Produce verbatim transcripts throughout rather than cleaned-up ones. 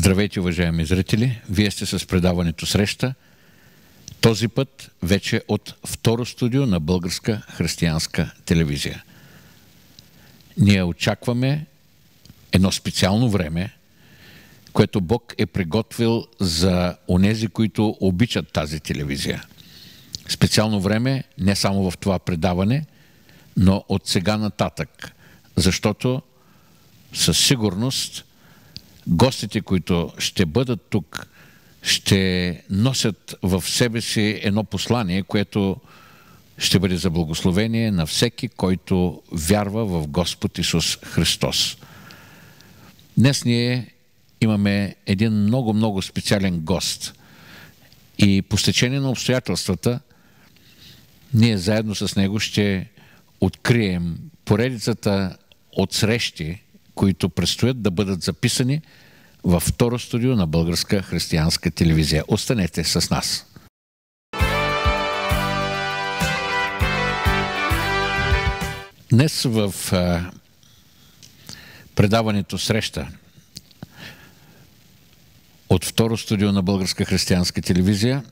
Здравейте, уважаеми зрители! Вие сте с предаването Среща. Този път вече от второ студио на Българска християнска телевизия. Ние очакваме едно специално време, което Бог е приготвил за онези, които обичат тази телевизия. Специално време не само в това предаване, но от сега нататък, защото със сигурност гостите, които ще бъдат тук, ще носят в себе си едно послание, което ще бъде за благословение на всеки, който вярва в Господ Исус Христос. Днес ние имаме един много-много специален гост и по стечение на обстоятелствата ние заедно с него ще открием поредицата от срещи, които предстоят да бъдат записани във второ студио на Българска християнска телевизия. Останете с нас! Днес в а, предаването Среща от второ студио на Българска християнска телевизия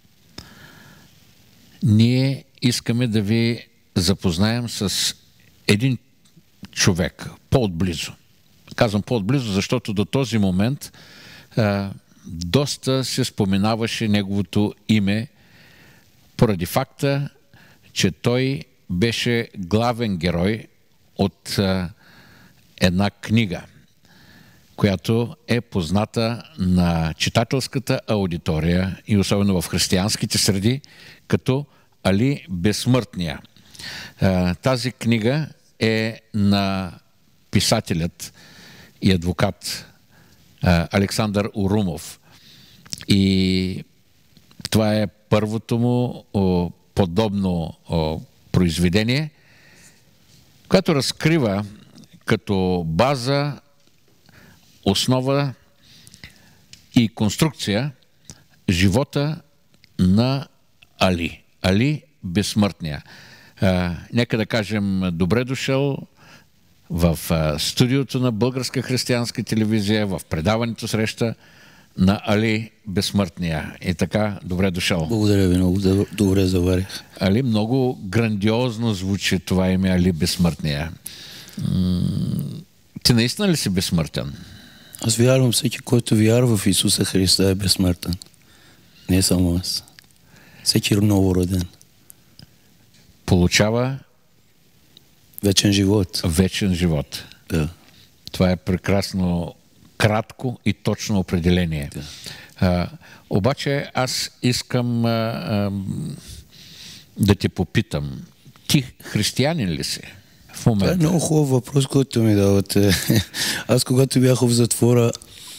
ние искаме да ви запознаем с един човек по-отблизо. Казвам по-отблизо, защото до този момент а, доста се споменаваше неговото име поради факта, че той беше главен герой от а, една книга, която е позната на читателската аудитория и особено в християнските среди, като Али Безсмъртния. А, тази книга е на писателят и адвокат а, Александър Урумов. И това е първото му о, подобно о, произведение, което разкрива като база, основа и конструкция живота на Али. Али Безсмъртния. А, нека да кажем добре дошъл в а, студиото на Българска християнска телевизия, в предаването Среща на Али Безсмъртния. И така, добре дошъл. Благодаря ви, много добре заварих. Али, много грандиозно звучи това име Али Безсмъртния. М- ти наистина ли си безсмъртен? Аз вярвам, всеки, който вярва в Исуса Христа е безсмъртен. Не само аз. Всеки новороден получава вечен живот. Вечен живот. Да. Това е прекрасно, кратко и точно определение. Да. А, обаче аз искам а, а, да те попитам. Ти християнин ли си в момента? Това е много хубав въпрос, който ми давате. Аз когато бях в затвора,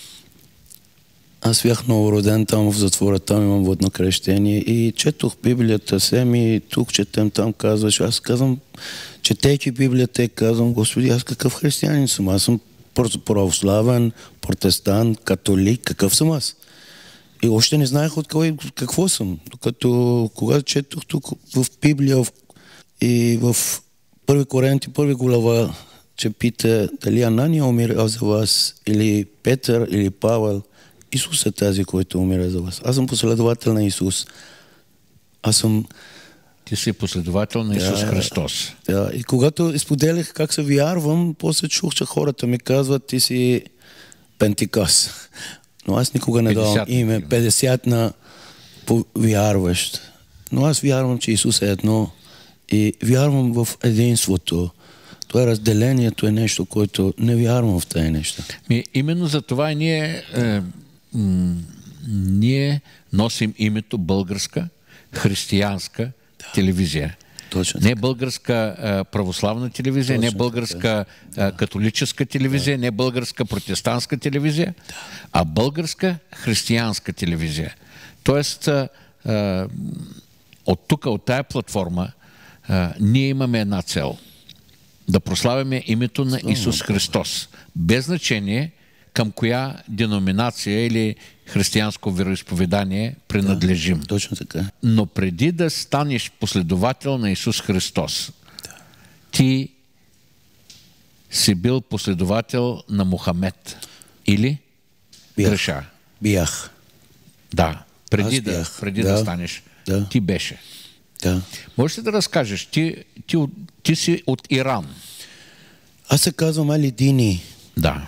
аз бях новороден там в затвора, там имам водно кръщение и четох Библията сем и тук четем, там казваш. Аз казвам, четейки Библията, казвам, Господи, аз какъв християнин съм? Аз съм православен, протестант, католик, какъв съм аз? И още не знаех от кой, какво съм. Докато когато четох тук в Библия в, и в Първи Коринти, първи глава, че пита дали Анания умира за вас, или Петър, или Павел. Исус е тази, който умира за вас. Аз съм последовател на Исус. Аз съм... Ти си последовател на Исус да, Христос. Да, и когато изподелях как се вярвам, после чух, че хората ми казват, ти си пентикос. Но аз никога не давам име. петдесет на вярващ. Но аз вярвам, че Исус е едно и вярвам в единството. Това разделението е нещо, което не вярвам в тези неща. Ми, именно за това и ние, е, м- ние носим името Българска християнска да. телевизия. Точно не българска е, православна телевизия, Точно не българска е, католическа телевизия, да. не българска протестантска телевизия, да. а българска християнска телевизия. Тоест, е, е, от тук, от тая платформа, е, ние имаме една цел – да прославяме името на Исус Христос. Без значение към коя деноминация или християнско вероизповедание принадлежим. Да, точно така. Но преди да станеш последовател на Исус Христос, да. ти си бил последовател на Мохамед. Или? Бях. Греша. Бях. Да. Преди, Аз да, бях. преди Да. да станеш. Да. Ти беше. Да. Можеш ли да разкажеш? Ти, ти, от- ти си от Иран. Аз се казвам Али Дини. Да.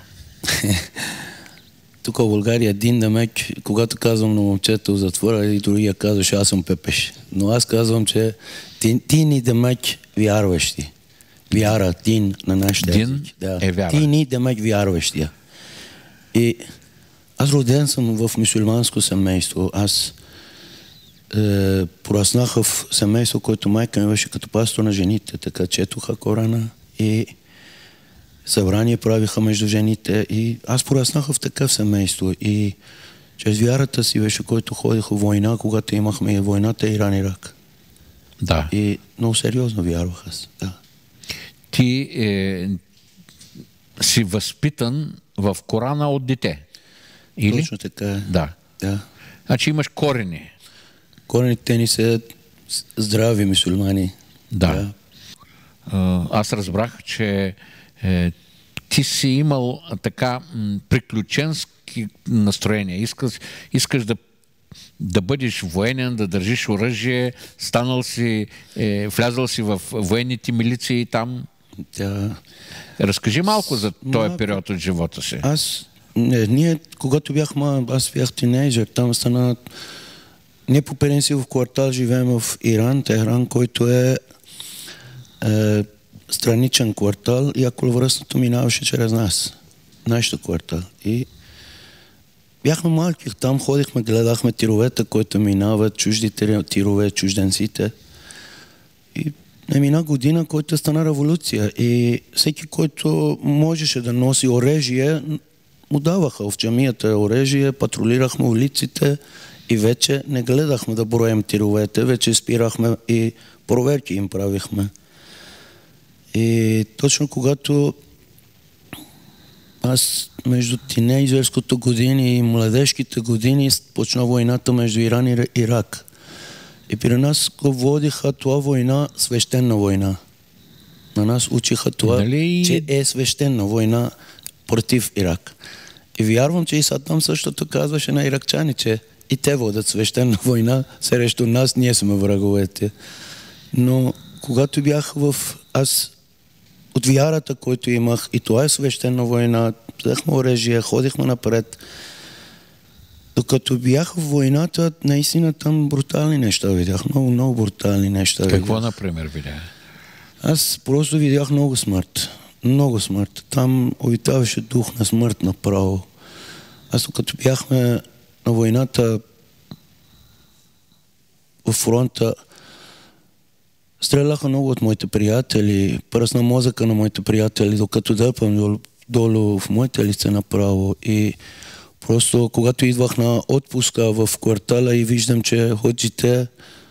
Тук в България Дин Демек, когато казвам на момчето в затвора, и другия казваше, аз съм Пепеш. Но аз казвам, че Дини Демек вярващи. Вяра, Дин на нашите Дин език. Да. е вяра. Дини Демек вярващия. И аз роден съм в мюсюлманско семейство. Аз е, пораснах в семейство, което майка ми беше като пастор на жените, така четоха Корана и събрание правиха между жените и аз пораснах в такъв семейство и чрез вярата си беше, който ходих в война, когато имахме войната Иран-Ирак. Да. И много сериозно вярвах аз. Да. Ти е, си възпитан в Корана от дете. Или? Точно така е. Да. Да. Значи имаш корени. Корените ни са здрави мюсюлмани. Да. А, Аз разбрах, че е, ти си имал а, така м, приключенски настроения. Искаш, искаш да, да бъдеш военен, да държиш оръжие, станал си, е, влязал си в военните милиции там. Да. Разкажи малко за този Малко. период от живота си. Аз, не, ние, когато бях мал, аз бях тинейджър, там стана... Ние по принцип в квартал живеем в Иран, Техран, който е, е страничен квартал и околовръстното минаваше чрез нас, нашето квартал. И бяхме малки, там ходихме, гледахме тировете, които минават, чуждите тирове, чужденците. И не мина година, който стана революция. И всеки, който можеше да носи оръжие, му даваха в джамията оръжие, патрулирахме улиците и вече не гледахме да броем тировете, вече спирахме и проверки им правихме. И точно когато аз между тинейджерското години и младежките години почна войната между Иран и Ирак. И при нас го водиха това война свещена война. На нас учиха това, Дали... че е свещена война против Ирак. И вярвам, че и Саддам същото казваше на иракчани, че и те водят свещена война срещу нас, ние сме враговете. Но когато бях в... Аз от вярата, който имах, и това е свещена война, взехме оръжие, ходихме напред. Докато бях в войната, наистина там брутални неща видях. Много, много брутални неща. Какво, видях. например, видя? Аз просто видях много смърт. Много смърт. Там обитаваше дух на смърт направо. Аз докато бяхме на войната в фронта, стреляха много от моите приятели, пръсна мозъка на моите приятели, докато дърпам долу, долу в моите лице направо. И просто когато идвах на отпуска в квартала и виждам, че ходжите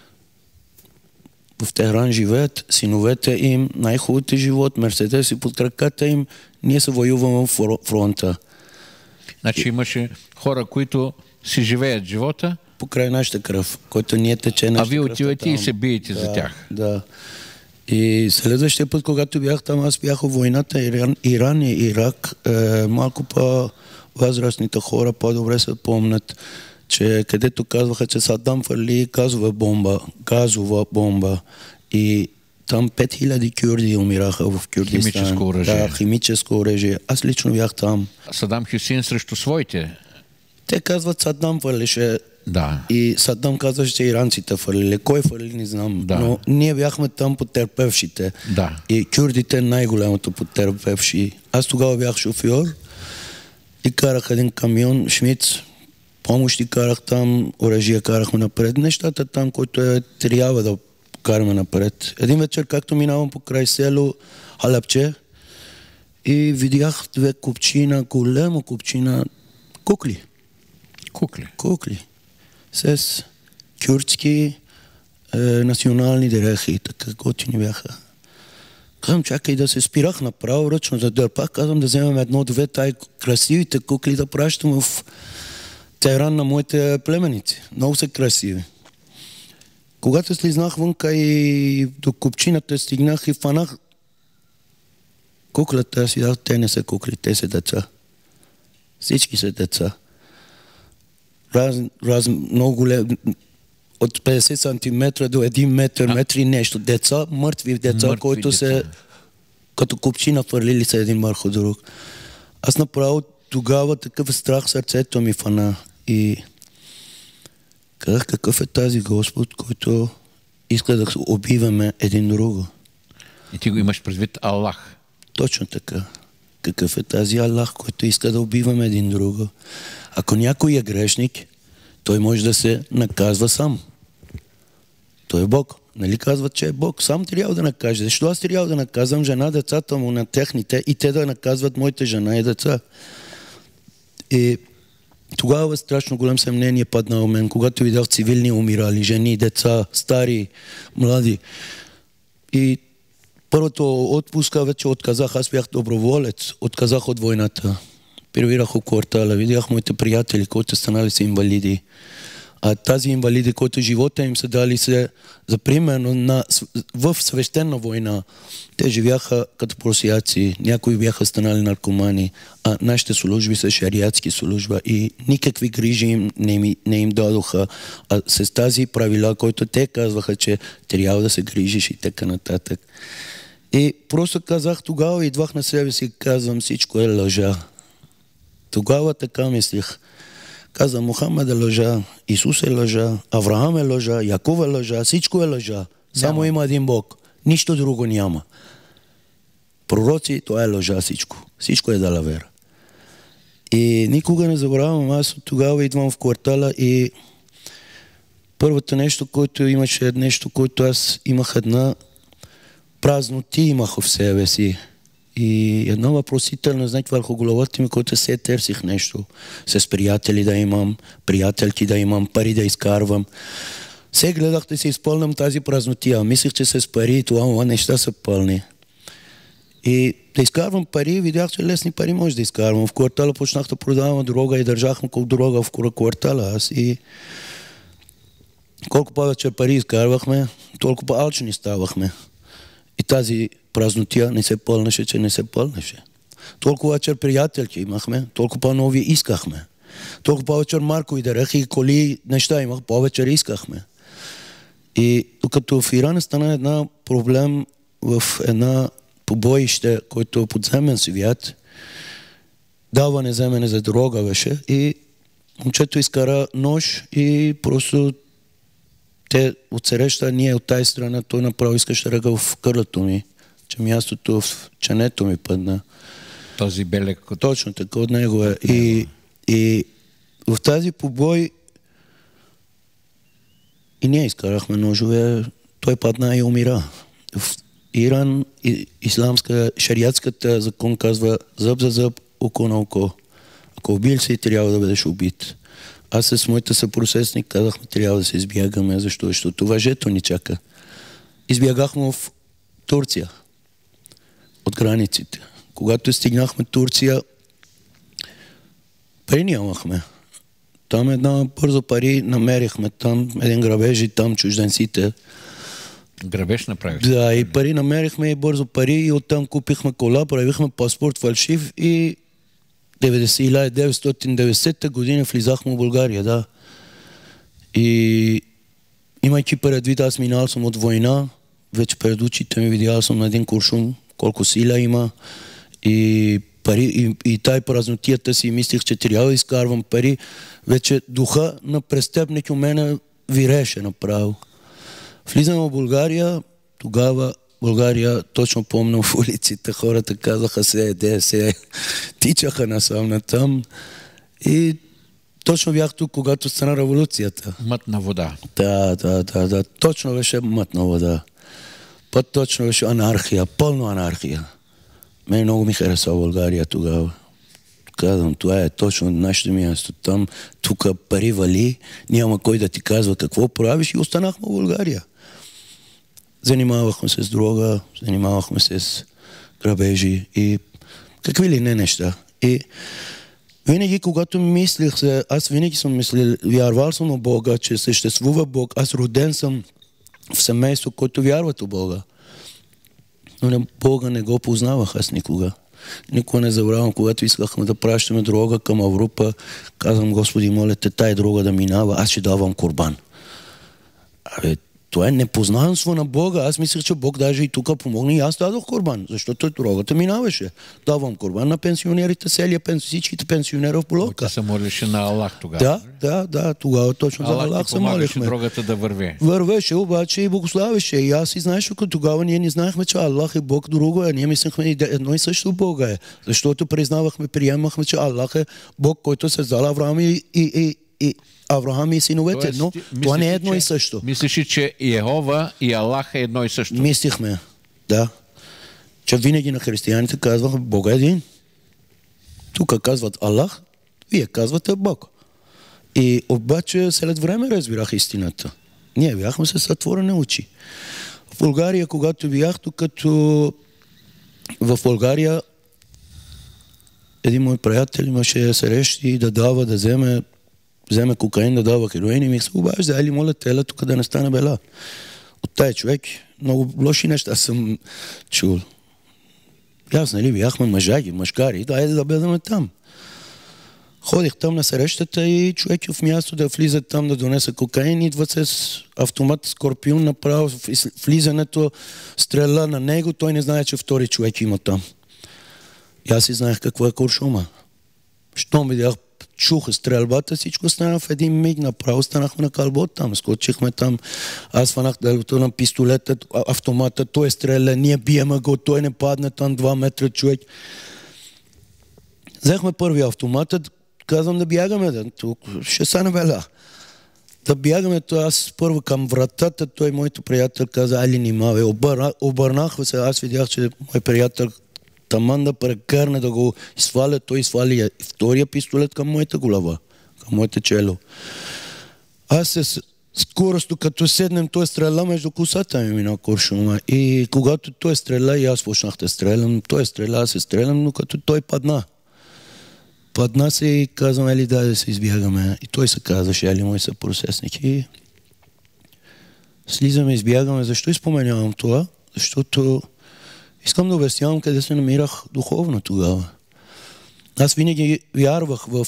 в Техран живеят, синовете им, най-хубавите живот, мерседеси под краката им, ние се воюваме в фронта. Значи имаше хора, които си живеят живота, покрай нашата кръв, който ние тече нашата а вие кръв, отивате там. и се биете да, за тях. Да. И следващия път, когато бях там, аз бях в войната Иран, Иран и Ирак, е, малко по-възрастните хора по-добре се помнят, че където казваха, че Саддам фърли газова бомба, газова бомба и там пет хиляди кюрди умираха в Кюрдистан. Химическо оръжие. Да, химическо оръжие. Аз лично бях там. Садам Хюсейн срещу своите. Те казват, Саддам фърлише. Да. И Саддам казваше, че иранците фърлили. Кой фърли, не знам. Да. Но ние бяхме там потърпевшите. Да. И кюрдите най-голямото потърпевши. Аз тогава бях шофьор и карах един камион, Шмиц, помощи карах там, оръжие карахме напред. Нещата там, които е, трябва да караме напред. Един вечер, както минавам по край село Халапче и видях две купчина, голема купчина, кукли. Кукли. Кукли. С кюрдски е, национални дрехи, така готини бяха. Казвам, чакай да се спирах направо ръчно за дърпа. Казвам да вземем едно-две тай красивите кукли да пращам в Техран на моите племеници. Много са красиви. Когато слизнах вънка и до купчината стигнах и фанах куклата, си дах, те не са кукли, те са деца. Всички са деца. раз, раз, много голем, от петдесет сантиметра до един метър, а? метри нещо. Деца, мъртви деца, мъртви които деца. се като купчина фърлили се един върху друг. Аз направо тогава такъв страх сърцето ми фана и казах какъв е тази Господ, който иска да убиваме един друго. И ти го имаш предвид Аллах. Точно така. Какъв е тази Аллах, който иска да убиваме един друго? Ако някой е грешник, той може да се наказва сам. Той е Бог. Нали казват, че е Бог? Сам трябва да накаже. Защо аз трябва да наказвам жена, децата му на техните и те да наказват моите жена и деца? И тогава страшно голям съмнение падна у мен, когато видях цивилни умирали, жени, деца, стари, млади. И първото отпуска вече отказах, аз бях доброволец, отказах от войната. Прибирах в квартала, видях моите приятели, които станали са инвалиди. А тази инвалиди, които живота им са дали се за примерно на, в свещена война, те живяха като просияци, някои бяха станали наркомани, а нашите служби са шариатски служба и никакви грижи им не, им не им дадоха. А с тази правила, които те казваха, че трябва да се грижиш и така нататък. И просто казах тогава, идвах на себе си и казвам, всичко е лъжа. Тогава така мислих. Каза, Мухамед е лъжа, Исус е лъжа, Авраам е лъжа, Яков е лъжа, всичко е лъжа. Само няма. Има един Бог. Нищо друго няма. Пророци, това е лъжа всичко. Всичко е далавера. И никога не забравям, аз тогава идвам в квартала и първото нещо, което имаше нещо, което аз имах една празноти имах в себе си. И една въпросителна знак върху главата ми, който се търсих нещо. С приятели да имам, приятелки да имам, пари да изкарвам. Се гледах да се изпълням тази празнотия. Мислих, че с пари това, това неща са пълни. И да изкарвам пари, видях, че лесни пари може да изкарвам. В квартала почнах да продавам дрога и държахме колко дрога в квартала. Аз и колко повече пари изкарвахме, толкова по-алчни ставахме. И тази празнотия не се пълнеше, че не се пълнеше. Толкова вечер приятелки имахме, толкова по-нови искахме. Толкова повечер маркови дрехи и коли, неща имах, повечер искахме. И докато в Иран стана една проблем в една побоище, който е подземен свят, даване вземене за дрога беше и момчето изкара нож и просто те отсреща, ние от тази страна, той направо искаше ръга в кърлото ми, че мястото в ченето ми падна. Този белек? Точно така, от него е. И, и в тази побой и ние изкарахме ножове, той падна и умира. В Иран исламска, шариатската закон казва зъб за зъб, око на око. Ако убил си, трябва да бъдеш убит. Аз с моите съпросесник казахме, трябва да се избягаме, защо? Защото въжето ни чака. Избягахме в Турция, от границите. Когато стигнахме Турция, пари нямахме. Там една бързо пари намерихме, там един грабеж и там чужденците. Грабеж направих? Да, и пари намерихме и бързо пари и оттам купихме кола, правихме паспорт фалшив и хиляда деветстотин и деветдесета година влизахме в България, да. И имайки предвид, аз минал съм от война, вече пред очите ми видял съм на един куршум, колко сила има и пари, и, и тай празнотията си мислих, че трябва да изкарвам пари. Вече духа на престъпник у мене виреше направо. Влизам в България, тогава България, точно помня в улиците, хората казаха се еде, се тичаха насам натам. И точно бях тук, когато стана революцията. Мътна вода. Да, да, да, да. Точно беше мътна вода. Път точно беше анархия, пълно анархия. Мен много ми хареса България тогава. Казвам, това е точно нашето място. Там, тук пари вали, няма кой да ти казва какво правиш и останахме в България. Занимавахме се с дрога, занимавахме се с грабежи и какви ли не неща. И винаги, когато мислих се, аз винаги съм мислил, вярвал съм на Бога, че съществува Бог. Аз роден съм в семейство, което вярват в Бога. Но Бога не го познавах аз никога. Никога не забравям, когато искахме да пращаме дрога към Европа, казвам, Господи, моля те, тая дрога да минава, аз ще давам курбан. Абе, това е непознанство на Бога. Аз мислех, че Бог даже и тук помогна и аз дадох курбан, защото дрогата минаваше. Давам курбан на пенсионерите, целия пенсионер, всичките пенсионери в блока. Се молеше на Аллах тогава. Да, да, да, тогава точно Аллах за Аллах се молихме. Дрогата да върви. Вървеше, обаче и благославеше. И аз и знаеш, ако тогава ние не знаехме, че Аллах е Бог друго е. Ние мислехме едно и също Бога е. Защото признавахме, приемахме, че Аллах е Бог, който създал Авраам и, и, и, и Авраам и синовете, но това не е едно че, и също. Мислиш, че Йехова и Аллах е едно и също? Мислихме, да. Че винаги на християните казваха Бог е един. Тук казват Аллах, вие казвате Бог. И обаче след време разбирах истината. Ние бяхме с затворени очи. В България, когато бях, като в България един мой приятел имаше срещи да дава, да вземе вземе кокаин, да дава хероин и ми се обажда, али моля тела тук да не стане бела. От тая човек много лоши неща съм чул. Аз, нали, бяхме мъжаги, мъжкари, дайде да бъдем там. Ходих там на срещата и човек в място да влиза там да донеса кокаин, идва с автомат Скорпион направо в влизането, стреля на него, той не знае, че втори човек има там. И аз си знаех какво е куршума. Що ми видях, чуха стрелбата, всичко стана в един миг, направо станахме на кълбот там, скочихме там, аз фанах дългото на пистолета, автомата, той стреля, ние биеме го, той не падне там два метра човек. Взехме първи автомата, казвам да бягаме, да, тук ще стане бела. Да бягаме, то аз първо към вратата, той моето приятел каза, али нимавай, обърнах се, аз видях, че мой приятел таман да прекърне, да го сваля, той свали втория пистолет към моята глава, към моето чело. Аз се скоросто, като седнем, той стреля между косата ми мина куршума. И когато той стреля, и аз почнах да стрелям, той стреля, аз се стрелям, но като той падна. Падна се и казвам, ели дай да се избягаме. И той се казваше, ели мой съпросесник. И слизаме, избягаме. Защо изпоменявам това? Защото искам да обяснявам къде се намирах духовно тогава. Аз винаги вярвах в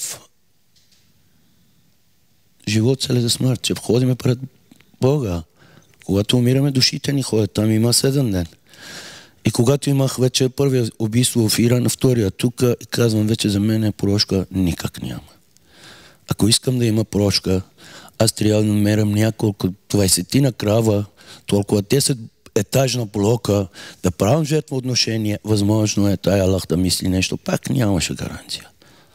живот след смърт, че входиме пред Бога. Когато умираме, душите ни ходят. Там има седем ден. И когато имах вече първия убийство в Иран, втория тук, и казвам вече за мен прошка никак няма. Ако искам да има прошка, аз трябва да намерям няколко двайсетина крава, толкова десет етажна блока, да правим жертва отношение, възможно е тая Аллах да мисли нещо, пак нямаше гаранция.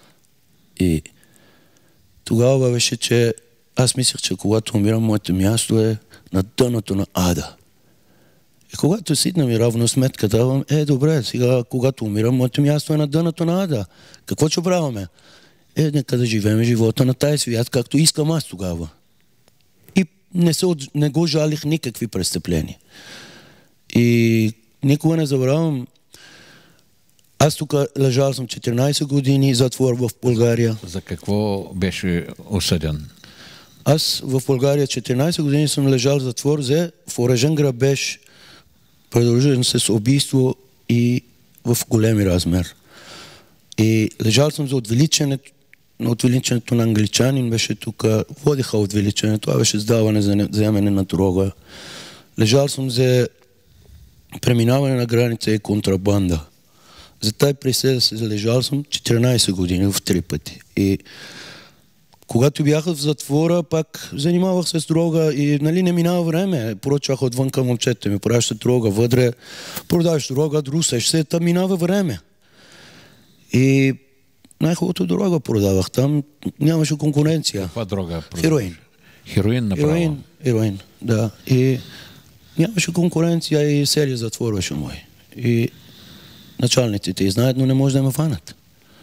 И тогава беше, че аз мислех, че когато умирам, моето място е на дъното на ада. И когато сидна ми равно сметка, давам, е, добре, сега, когато умирам, моето място е на дъното на ада. Какво ще правяме? Е, нека да живеем живота на тази свят, както искам аз тогава. И не, се, не го жалих никакви престъпления. И никога не забравям, аз тук лежал съм четиринайсет години затвор в България. За какво беше осъден? Аз в България четиринайсет години съм лежал в затвор за въоръжен грабеж, продължен с убийство и в големи размер. И лежал съм за отвеличането, отвеличането на англичанин, беше тук, водиха отвеличането, това беше сдаване за вземане на дрога. Лежал съм за преминаване на граница и контрабанда. За тази присъда се залежал съм четиринайсет години в три пъти. И когато бях в затвора, пак занимавах се с дрога и нали, не минава време. Поръчвах отвън към момчета ми, пращат дрога, въдре, продаваш дрога, друсаш се, там минава време. И най-хубавото дрога продавах. Там нямаше конкуренция. Каква дрога продаваш? Хероин. Хероин направо? Хероин, хероин, да. И нямаше конкуренция и серия затвор беше мой. И началниците и знаят, но не може да ме фанат.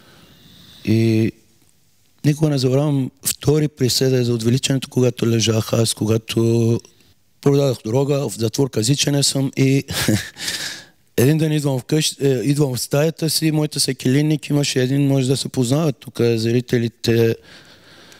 И никога не забравям втори присъда за отвеличането, когато лежах аз, когато продадах дрога, в затвор казичене съм и един ден идвам в къщ, е, идвам в стаята си, моята секилинник имаше един, може да се познават тук зрителите,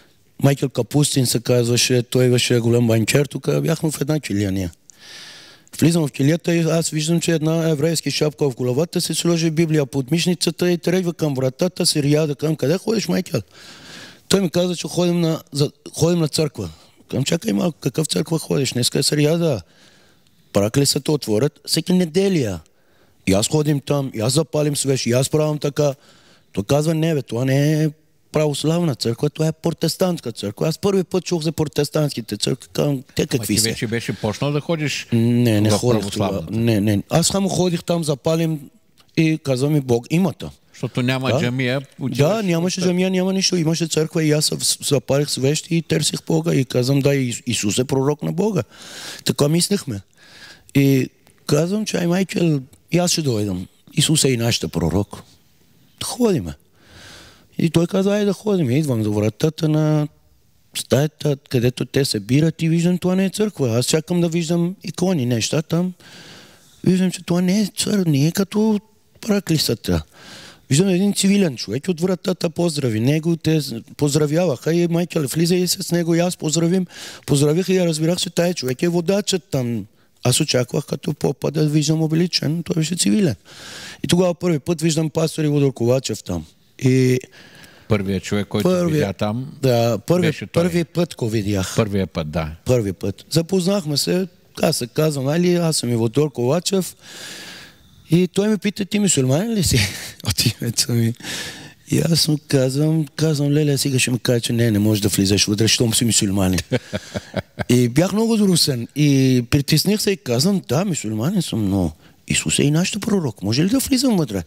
Майкъл Капустин се казваше, той беше голям банчер, тук бяхме в една килия ние. Влизам в килията и аз виждам, че една еврейска шапка в главата, се сложи Библия под мишницата и тръгва към вратата, се рияда към къде ходиш, майкел? Той ми каза, че ходим на, за, ходим на църква. Към чакай малко, какъв църква ходиш? Днеска е сряда. Праклисата отворят всеки неделя. И аз ходим там, и аз запалим свеж, и аз правям така. Той казва, не бе, това не е православна църква, това е протестантска църква. Аз първи път чух за протестантските църкви, казвам, те какви ти са? вече беше почнал да ходиш не, не в ходих това. Не, не. Аз само ходих там, запалим и казвам ми, Бог има там. Защото няма да? джамия. Да, нямаше джамия, няма нищо. Имаше църква и аз запалих свещи и търсих Бога и казвам, да, Исус е пророк на Бога. Така мислехме. И казвам, че ай майчел, и аз ще дойдам. Исус е и нашата пророк. Ходиме. И той каза, ай да ходим. Идвам до вратата на стаята, където те се бират и виждам, това не е църква. Аз чакам да виждам икони, неща там. Виждам, че това не е църква, не е като праклисата. Виждам един цивилен човек от вратата поздрави. Него те поздравяваха и майкел влиза и с него и аз поздравим. Поздравих и разбирах, че тая човек е водачът там. Аз очаквах като попа да виждам обличен, той беше цивилен. И тогава първи път виждам пастор Иводор Ковачев там. И първият човек, който първи, видя там, да, първи, беше той. Първи път го видях. Първият път, да. Първи път. Запознахме се, аз се казвам, али, аз съм Иводор Ковачев. И той ми пита, ти мюсюлманин ли си? От името ми. И аз му казвам, казвам, леле, сега ще ми кажа, че не, не можеш да влизаш вътре, щом си мюсюлманин. И бях много друсен. И притесних се и казвам, да, мюсюлманин съм, но Исус е и нашата пророк. Може ли да влизам вътре?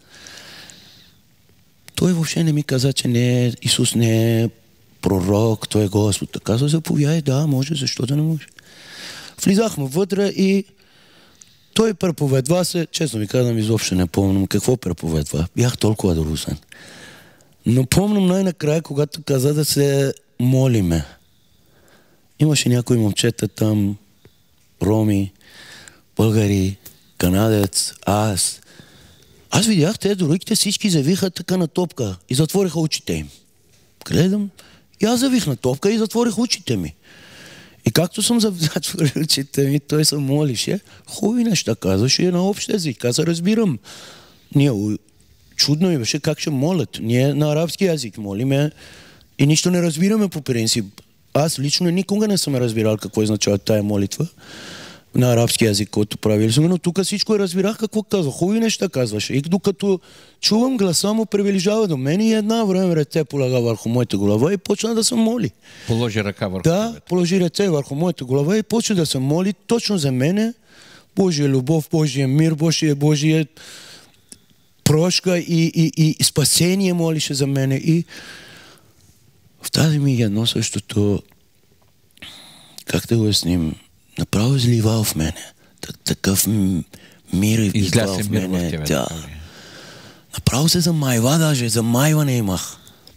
Той въобще не ми каза, че не, Исус не е пророк, той е Господ. Каза, заповядай, да, може, защо да не може. Влизахме вътре и той преповедва се, честно ви казвам, изобщо не помням какво преповедва. Бях толкова друсен. Но помням най-накрая, когато каза да се молиме. Имаше някои момчета там, роми, българи, канадец, аз. Аз видях, те другите всички завиха така на топка и затвориха очите им. Гледам, и аз завих на топка и затворих очите ми. И както съм затворил очите ми, той се молише, хубави неща казваше на общ език. Аз разбирам. Ние, чудно ми беше как ще молят. Ние на арабски език молиме и нищо не разбираме по принцип. Аз лично никога не съм разбирал какво означава тая молитва на арабски език, който правили сме, но тук всичко разбирах какво казва. Хубави неща казваше. И докато чувам гласа му, приближава до мен и една време ръце полага върху моята глава и почна да се моли. Положи ръка върху Да, тебе. положи ръце върху моята глава и почна да се моли точно за мене. Божия любов, Божия мир, Божия, Божия прошка и, и, и спасение молише за мене. И в тази ми едно същото, как да го сним, направо излива в мене. Такъв мир излива в мене. В тебе, да. Направо се замайва даже, замайване имах.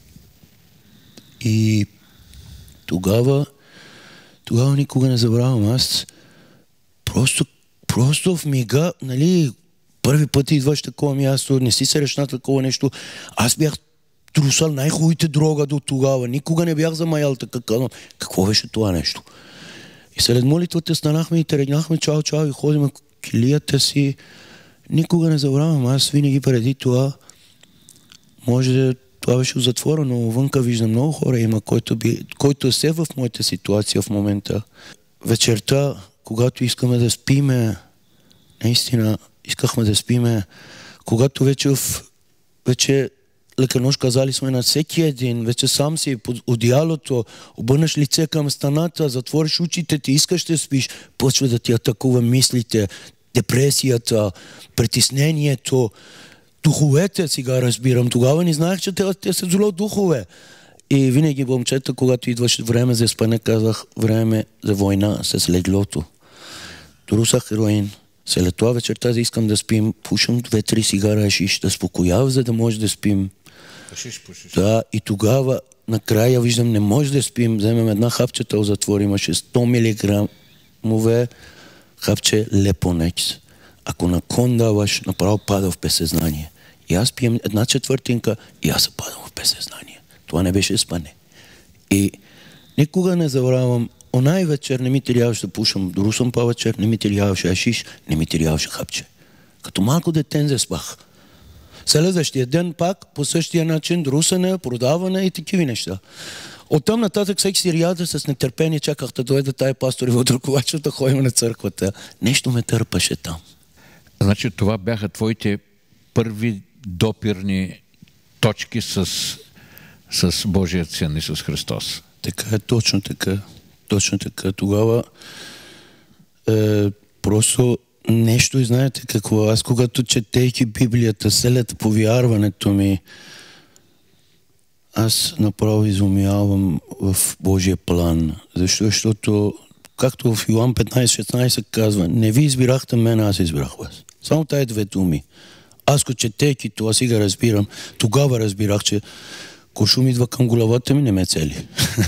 И тогава, тогава никога не забравям. Аз просто, просто в мига, нали, първи път идваш такова място, не си срещна такова нещо. Аз бях трусал най-хубавите дрога до тогава. Никога не бях замаял така. Какво беше това нещо? И след молитвата станахме и тръгнахме чао-чао и ходим килията си. Никога не забравям. Аз винаги преди това, може това беше в затвора, но вънка виждам много хора има, който, би, който е в моята ситуация в момента. Вечерта, когато искаме да спиме, наистина искахме да спиме, когато вече в вече лекарнош казали сме на всеки един, вече сам си под одеялото, обърнаш лице към стената, затвориш очите ти, искаш да спиш, почва да ти атакува мислите, депресията, притеснението, духовете, сега разбирам. Тогава не знаех, че те, те са зло духове. И винаги момчета, когато идваше време за спане, казах време за война с леглото. Трусах хероин. След това вечерта искам да спим, пушам две-три сигара шиш, да спокоява, за да може да спим. Пушиш, пушиш. Да, и тогава накрая виждам, не може да спим, вземем една хапчета в затвор, имаше сто милиграмове хапче лепонекс. Ако на кон даваш, направо пада в безсъзнание. И аз пием една четвъртинка и аз се падам в безсъзнание. Това не беше спане. И никога не забравям онај вечер не ми трябваше да пушам русън повечер, не ми трябваше ашиш, не ми трябваше хапче. Като малко детен заспах. Следващия ден пак по същия начин русане, продаване и такива неща. Оттам нататък всеки си ряда с нетърпение, чаках да дойде тая пастор и Вълдърковача да ходим на църквата. Нещо ме търпаше там. Значи това бяха твоите първи допирни точки с, с Божият Син Исус Христос. Така е, точно така. Точно така. Тогава е, просто нещо, и знаете какво, аз когато четейки Библията след повярването ми, аз направо изумявам в Божия план. Защо? Защото, както в Йоан петнайсет шестнайсет казва, не ви избирахте мен, аз избрах вас. Само тая две думи. Аз като четейки това сега разбирам, тогава разбирах, че куршум идва към главата ми, не ме цели.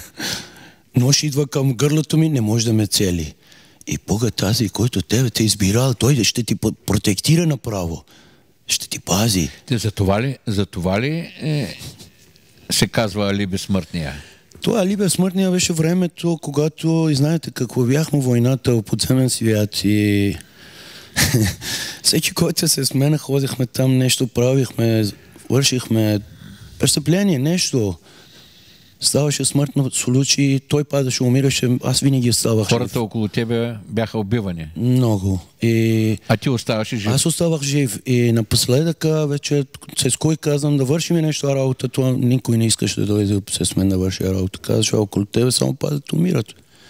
Нож идва към гърлото ми, не може да ме цели. И Бога тази, който тебе те избирал, той ще ти протектира направо. Ще ти пази. За това ли, за това ли е, се казва Али Безсмъртния? Това Али Безсмъртния беше времето, когато, и знаете какво, бяхме войната в подземен свят и всеки, който се смена, ходихме там, нещо правихме, вършихме престъпление, нещо. Ставаше смъртно случай, той падаше, умираше, аз винаги ставах жив. Хората около тебе бяха убивани? Много. И... А ти оставаше жив? Аз оставах жив. И напоследък вече с кой казвам да вършим нещо работа, това никой не искаше да дойде с мен да върши работа. Казваш, около тебе само падат, умират.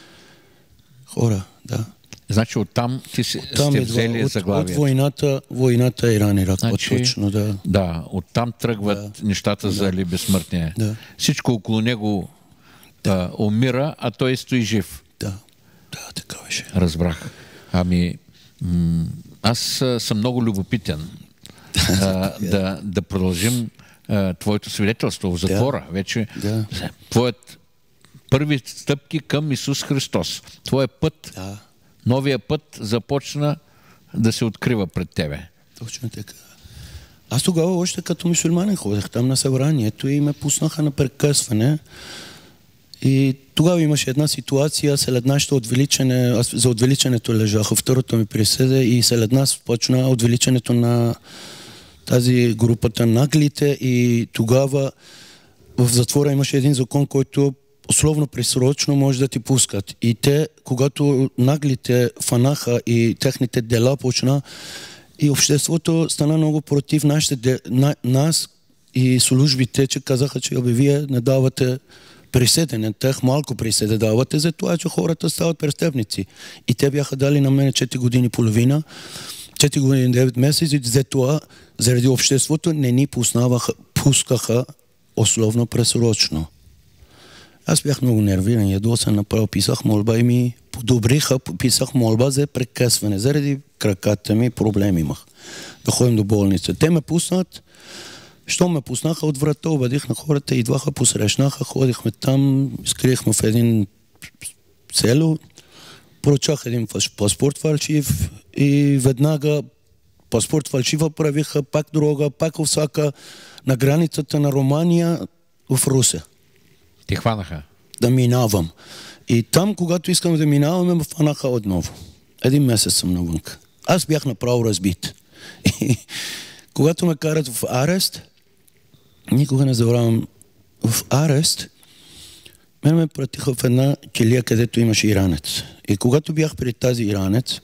Хора, да. Значи оттам ти си, оттам сте идва, взели от, заглавието. От войната, войната Иран Ирак, значи, точно, да. Да, оттам тръгват да. нещата за Али Безсмъртния. Да. Всичко около него да. Да, умира, а той стои жив. Да, да, така беше. Разбрах. Ами, аз съм много любопитен а, да, да продължим а, твоето свидетелство в затвора. Да. Вече да. Твоят първи стъпки към Исус Христос. Твоя път, да. Новия път започна да се открива пред тебе. Точно така. Аз тогава още като мюсюлманин ходех там на събранието и ме пуснаха на прекъсване. И тогава имаше една ситуация, след нашето отвеличане, аз за отвеличането лежаха второто ми присъда и след нас почна отвеличането на тази групата наглите и тогава в затвора имаше един закон, който условно пресрочно може да ти пускат. И те, когато наглите фанаха и техните дела почна, и обществото стана много против нашите, на, нас и службите, че казаха, че вие не давате присъдене, тях малко присъде давате, за това, че хората стават престъпници. И те бяха дали на мене четири години и половина, четири години и девет месеца, и за това, заради обществото, не ни пуснаваха, пускаха условно пресрочно. Аз бях много нервиран, ядосан, направо писах молба и ми подобриха, писах молба за прекъсване. Заради краката ми проблем имах. Да ходим до болница. Те ме пуснат, що ме пуснаха от врата, обадих на хората, идваха, посрещнаха, ходихме там, скриехме в един село, поръчах един паспорт фалшив и веднага паспорт фалшива правиха, пак друга, пак овсака на границата на Румъния в Русе. Ти хванаха? Да минавам. И там, когато искам да минаваме, ме хванаха отново. Един месец съм навън. Аз бях направо разбит. И когато ме карат в арест, никога не забравям, в арест, мен ме пратиха в една келия, където имаше иранец. И когато бях при тази иранец,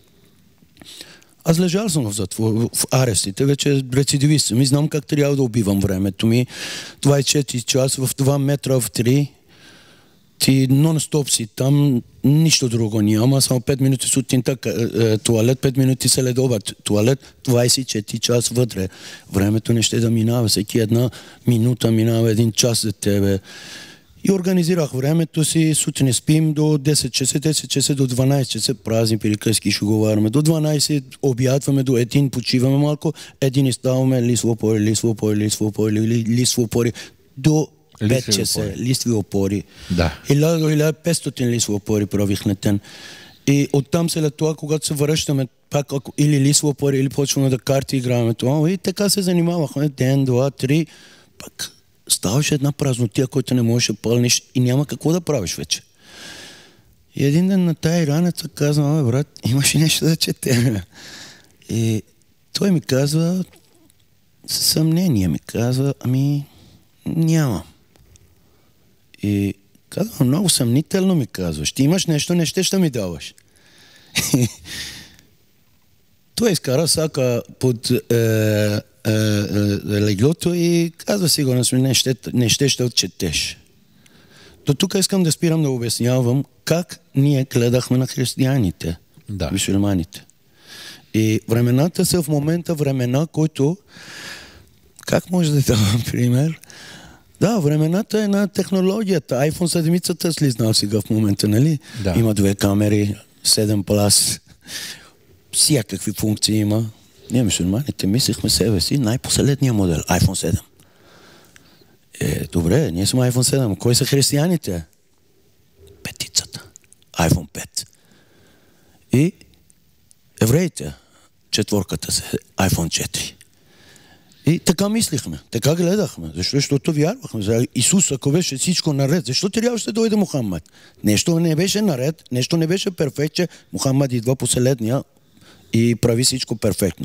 аз лежал съм в затвор, в арестите, вече рецидивист съм и знам как трябва да убивам времето ми. двайсет и четири часа, в два метра, в три. Ти нон-стоп си там, нищо друго няма, само пет минути сутринта туалет, пет минути след обед туалет, двайсет и четири часа вътре. Времето не ще да минава, всеки една минута минава един час за тебе. И организирах времето си, сутрин спим до десет часа, десет часа до дванайсет часа, празни приказки ще говорим. До дванайсет обядваме, до един почиваме малко, един изставаме лист в опори, лист в опори, лист в опори, лист в опори, до пет часа, листви опори. Да. хиляда и петстотин листви опори правих на ден. И оттам след това, когато се връщаме, пак или листви опори, или почваме да карти играем това. И така се занимавахме, ден, два, три, пак ставаше една празнотия, която не можеш да пълниш и няма какво да правиш вече. И един ден на тая раница казвам: абе, брат, имаш ли нещо да четем? И той ми казва, със съмнение ми казва, ами нямам. И казвам, много съмнително ми казваш. Ти имаш нещо, не ще ще ми даваш. Той изкара сака под е, е, е, леглото и казва, сигурно сме, не ще, не ще ще отчетеш. До тук искам да спирам да обяснявам как ние гледахме на християните, да. мюсюлманите. И времената са в момента времена, които, как може да давам пример? Да, времената е на технологията. айфон седем слизнал сега в момента, нали? Да. Има две камери, седем плас, всякакви функции има. Ние мюсюлманите мислихме себе си най-последния модел, айфон седем. Е, добре, ние сме айфон седем. Кой са християните? Петицата. айфон пет. И евреите, четворката се, айфон четири. И така мислихме, така гледахме. Защо? Защото вярвахме. За Исус, ако беше всичко наред, защо трябваше да дойде Мухаммад? Нещо не беше наред, нещо не беше перфектно. Мухаммад идва последния и прави всичко перфектно.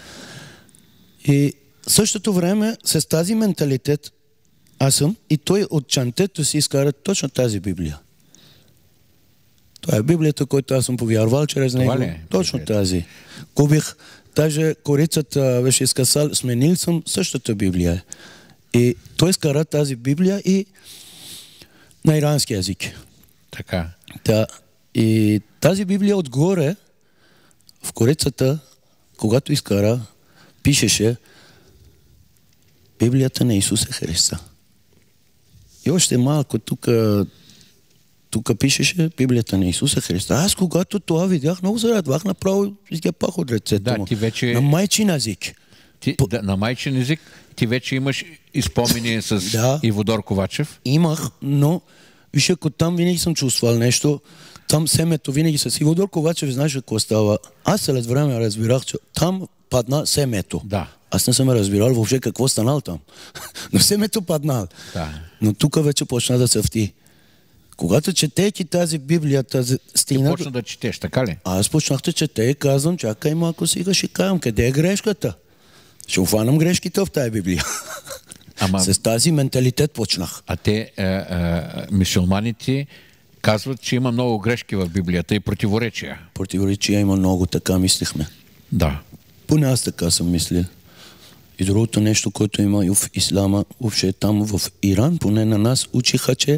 И в същото време, с тази менталитет, аз съм и той от чантето си изкара точно тази Библия. Това е Библията, която аз съм повярвал чрез него. Ли? Точно okay. тази. Купих, даже корицата беше изкасал, сменил съм същата Библия. И той изкара тази Библия и на ирански език. Така. Да. И тази Библия отгоре, в корицата, когато изкара, пишеше Библията на Исуса Христа. И още малко тук, тук пишеше Библията на Исуса Христа. Аз когато това видях, много се радвах, направо изгепах от ръцете да, му. Ти вече... На майчин език. Ти, По... да, на майчин език ти вече имаш изпомени с да, Иводор Ковачев? Имах, но виж, ако там винаги съм чувствал нещо, там семето винаги с Иводор Ковачев, знаеш какво става? Аз след време разбирах, че там падна семето. Да. Аз не съм разбирал въобще какво станал там. Но семето паднал. Да. Но тук вече почна да съвти. Когато четейки тази Библията, стигна... Ти почна да четеш, така ли? Аз почнах да чете и казвам, чакай малко сега ще кажам, къде е грешката? Ще офанам грешките в тази Библия. Ама... С тази менталитет почнах. А те, е, е, мюсюлманите, казват, че има много грешки в Библията и противоречия. Противоречия има много, така мислихме. Да. Поне аз така съм мислил. И другото нещо, което има и в ислама, въобще там в Иран, поне на нас учиха, че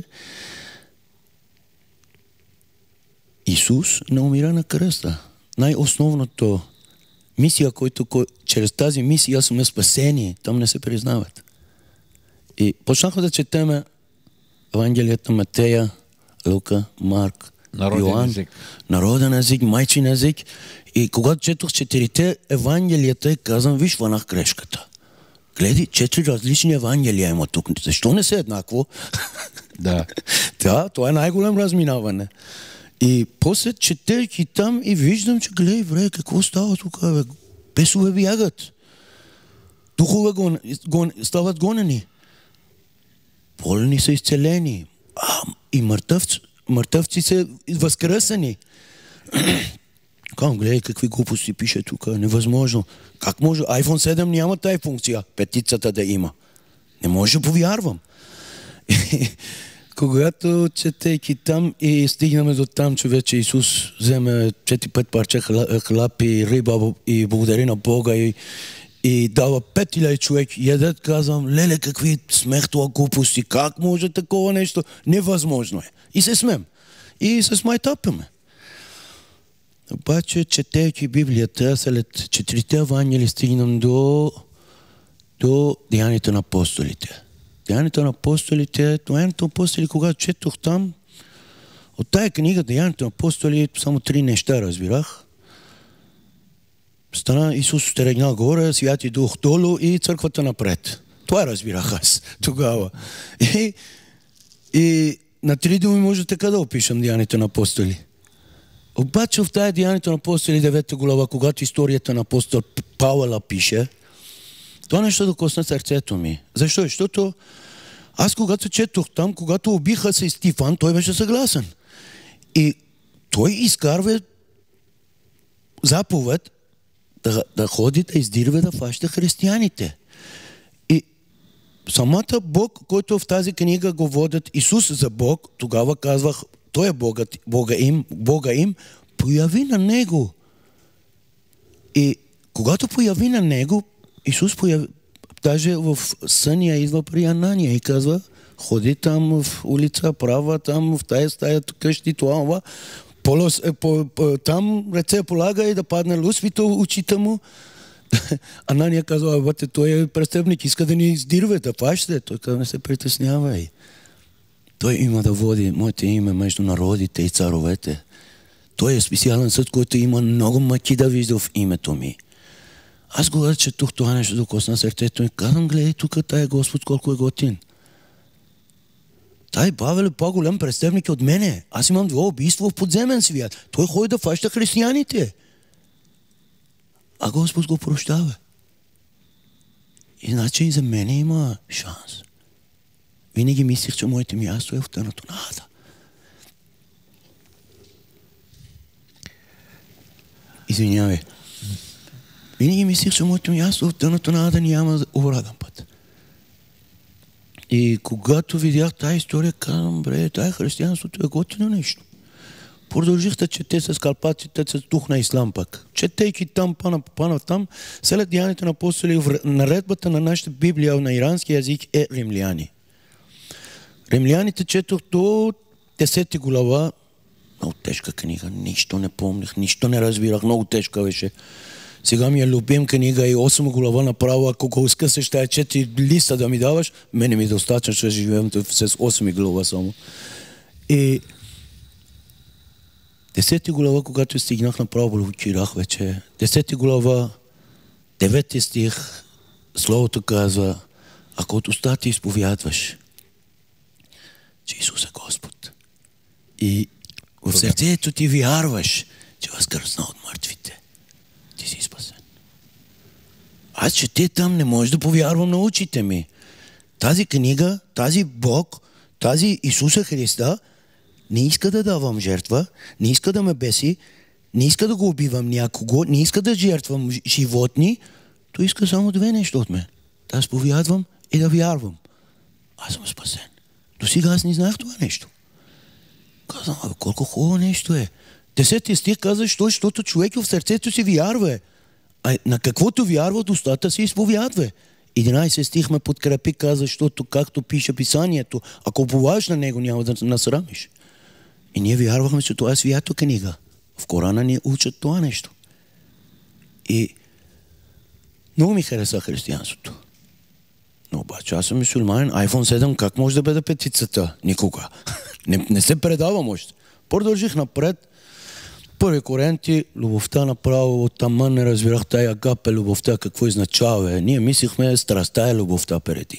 Исус не умира на кръста. Най-основното мисия, който чрез тази мисия сме спасени, там не се признават. И почнахме да четеме Евангелията Матея, Лука, Марк, народен Йоан, език. Народен език, майчин език. И когато четох четирите Евангелията и казвам, виж, ванах грешката. Гледай, четири различни Евангелия има тук. Защо не са еднакво? Да. Да, това е най-голям разминаване. И после четейки там и виждам, че гледай, вре, какво става тук? Бе? Бесове бягат. Духове гон, гон, стават гонени. Болни са изцелени. А, и мъртъвци, мъртъвци са възкръсани. Казвам, гледай, какви глупости пише тук. Невъзможно. Как може? айфон седем няма тази функция. Петицата да има. Не може да повярвам. Когато четейки там и стигнаме до там, че вече Исус вземе четири-пет парче хляб и риба и благодари на Бога и, и дава пет хиляди човек ядат, казвам, леле, какви смех това глупости, как може такова нещо? Невъзможно е. И се смем. И се смайтапаме. Обаче, четейки Библията, след четирите Евангелия стигнам до, до Деянията на апостолите. Деянията на апостолите, Деянията на апостоли, когато четох там, от тая книга Деянията на апостоли само три неща разбирах. Стана Исус стерегнал горе, Святи Дух долу и църквата напред. Това разбирах аз тогава. И, и на три думи може така да опишам Деянията на апостоли. Обаче в тая Деянията на апостоли, девета глава, когато историята на апостол Павла пише, това нещо докосна сърцето ми. Защо? Защото аз когато четох там, когато убиха се Стифан, той беше съгласен. И той изкарва заповед да, да ходи да издирва, да фаща християните. И самата Бог, който в тази книга го водят Исус за Бог, тогава казвах, той е Бога, Бога им, Бога им, появи на него. И когато появи на него, Исус появи, даже в съня идва при Анания и казва, ходи там в улица права, там в тая стая, къщи, това, полос, по, по, там ръце полага и да падне луспито очите му. Анания казва, бъде, той е престъпник, иска да ни издирве, да фаща. Той казва, не се притеснявай. Той има да води моите име между народите и царовете. Той е специален съд, който има много мъки да вижда в името ми. Аз когато четох това нещо докосна сърцето и казвам, гледай тук, тая Господ колко е готин. Тай Павел е по-голям престъпник от мене. Аз имам два убийства в подземен свят. Той ходи да фаща християните. А Господ го прощава. Иначе и за мене има шанс. Винаги мислих, че моето място е в тъмното на ада. Извинявай. Винаги мислих, че моето място в тъмното на ада няма обратен път. И когато видях тази история, казвам, бре, тая християнството е готино нещо. Продължих да чете с Карпатите, с дух на ислам пак. Четейки там, пана, пана там, след Деянията на апостоли, наредбата на нашата Библия на ирански език е римляни. Римляните четох до десета глава. Много тежка книга, нищо не помних, нищо не разбирах, много тежка беше. Сега ми е любим книга и осем глава направо, ако го скъсаш тая четири листа да ми даваш, мене ми е достатъчно, че живеем с осем глава само. И десета глава, когато стигнах направо, учирах вече. Десета глава, девети стих, Словото казва, ако от устата ти изповядваш, че Исус е Господ, и в сърцето ти вярваш, че възкръсна от мъртвите, ти си спасен. Аз че те там не може да повярвам на очите ми. Тази книга, тази Бог, тази Исуса Христа не иска да давам жертва, не иска да ме беси, не иска да го убивам някого, не иска да жертвам животни, той иска само две неща от мен. Да аз повядвам и да вярвам. Аз съм спасен. До сега аз не знаех това нещо. Казвам, абе, колко хубаво нещо е. Десети стих казва, защото човек в сърцето си вярва. А на каквото вярва, от устата си изповядва. единайсети стих ме подкрепи, каза, защото както пише писанието, ако поважиш на него, няма да насрамиш. И ние вярвахме, че това е свята книга. В Корана ни учат това нещо. И много ми хареса християнството. Но обаче аз съм мюсюлманин, айфон седем, как може да бъде петицата? Никога. не, не се предавам още. Продължих напред. Първи Коринти, любовта направо, оттам не разбирах тая агапе, любовта, какво означава. Ние мислихме, страстта е любовта преди.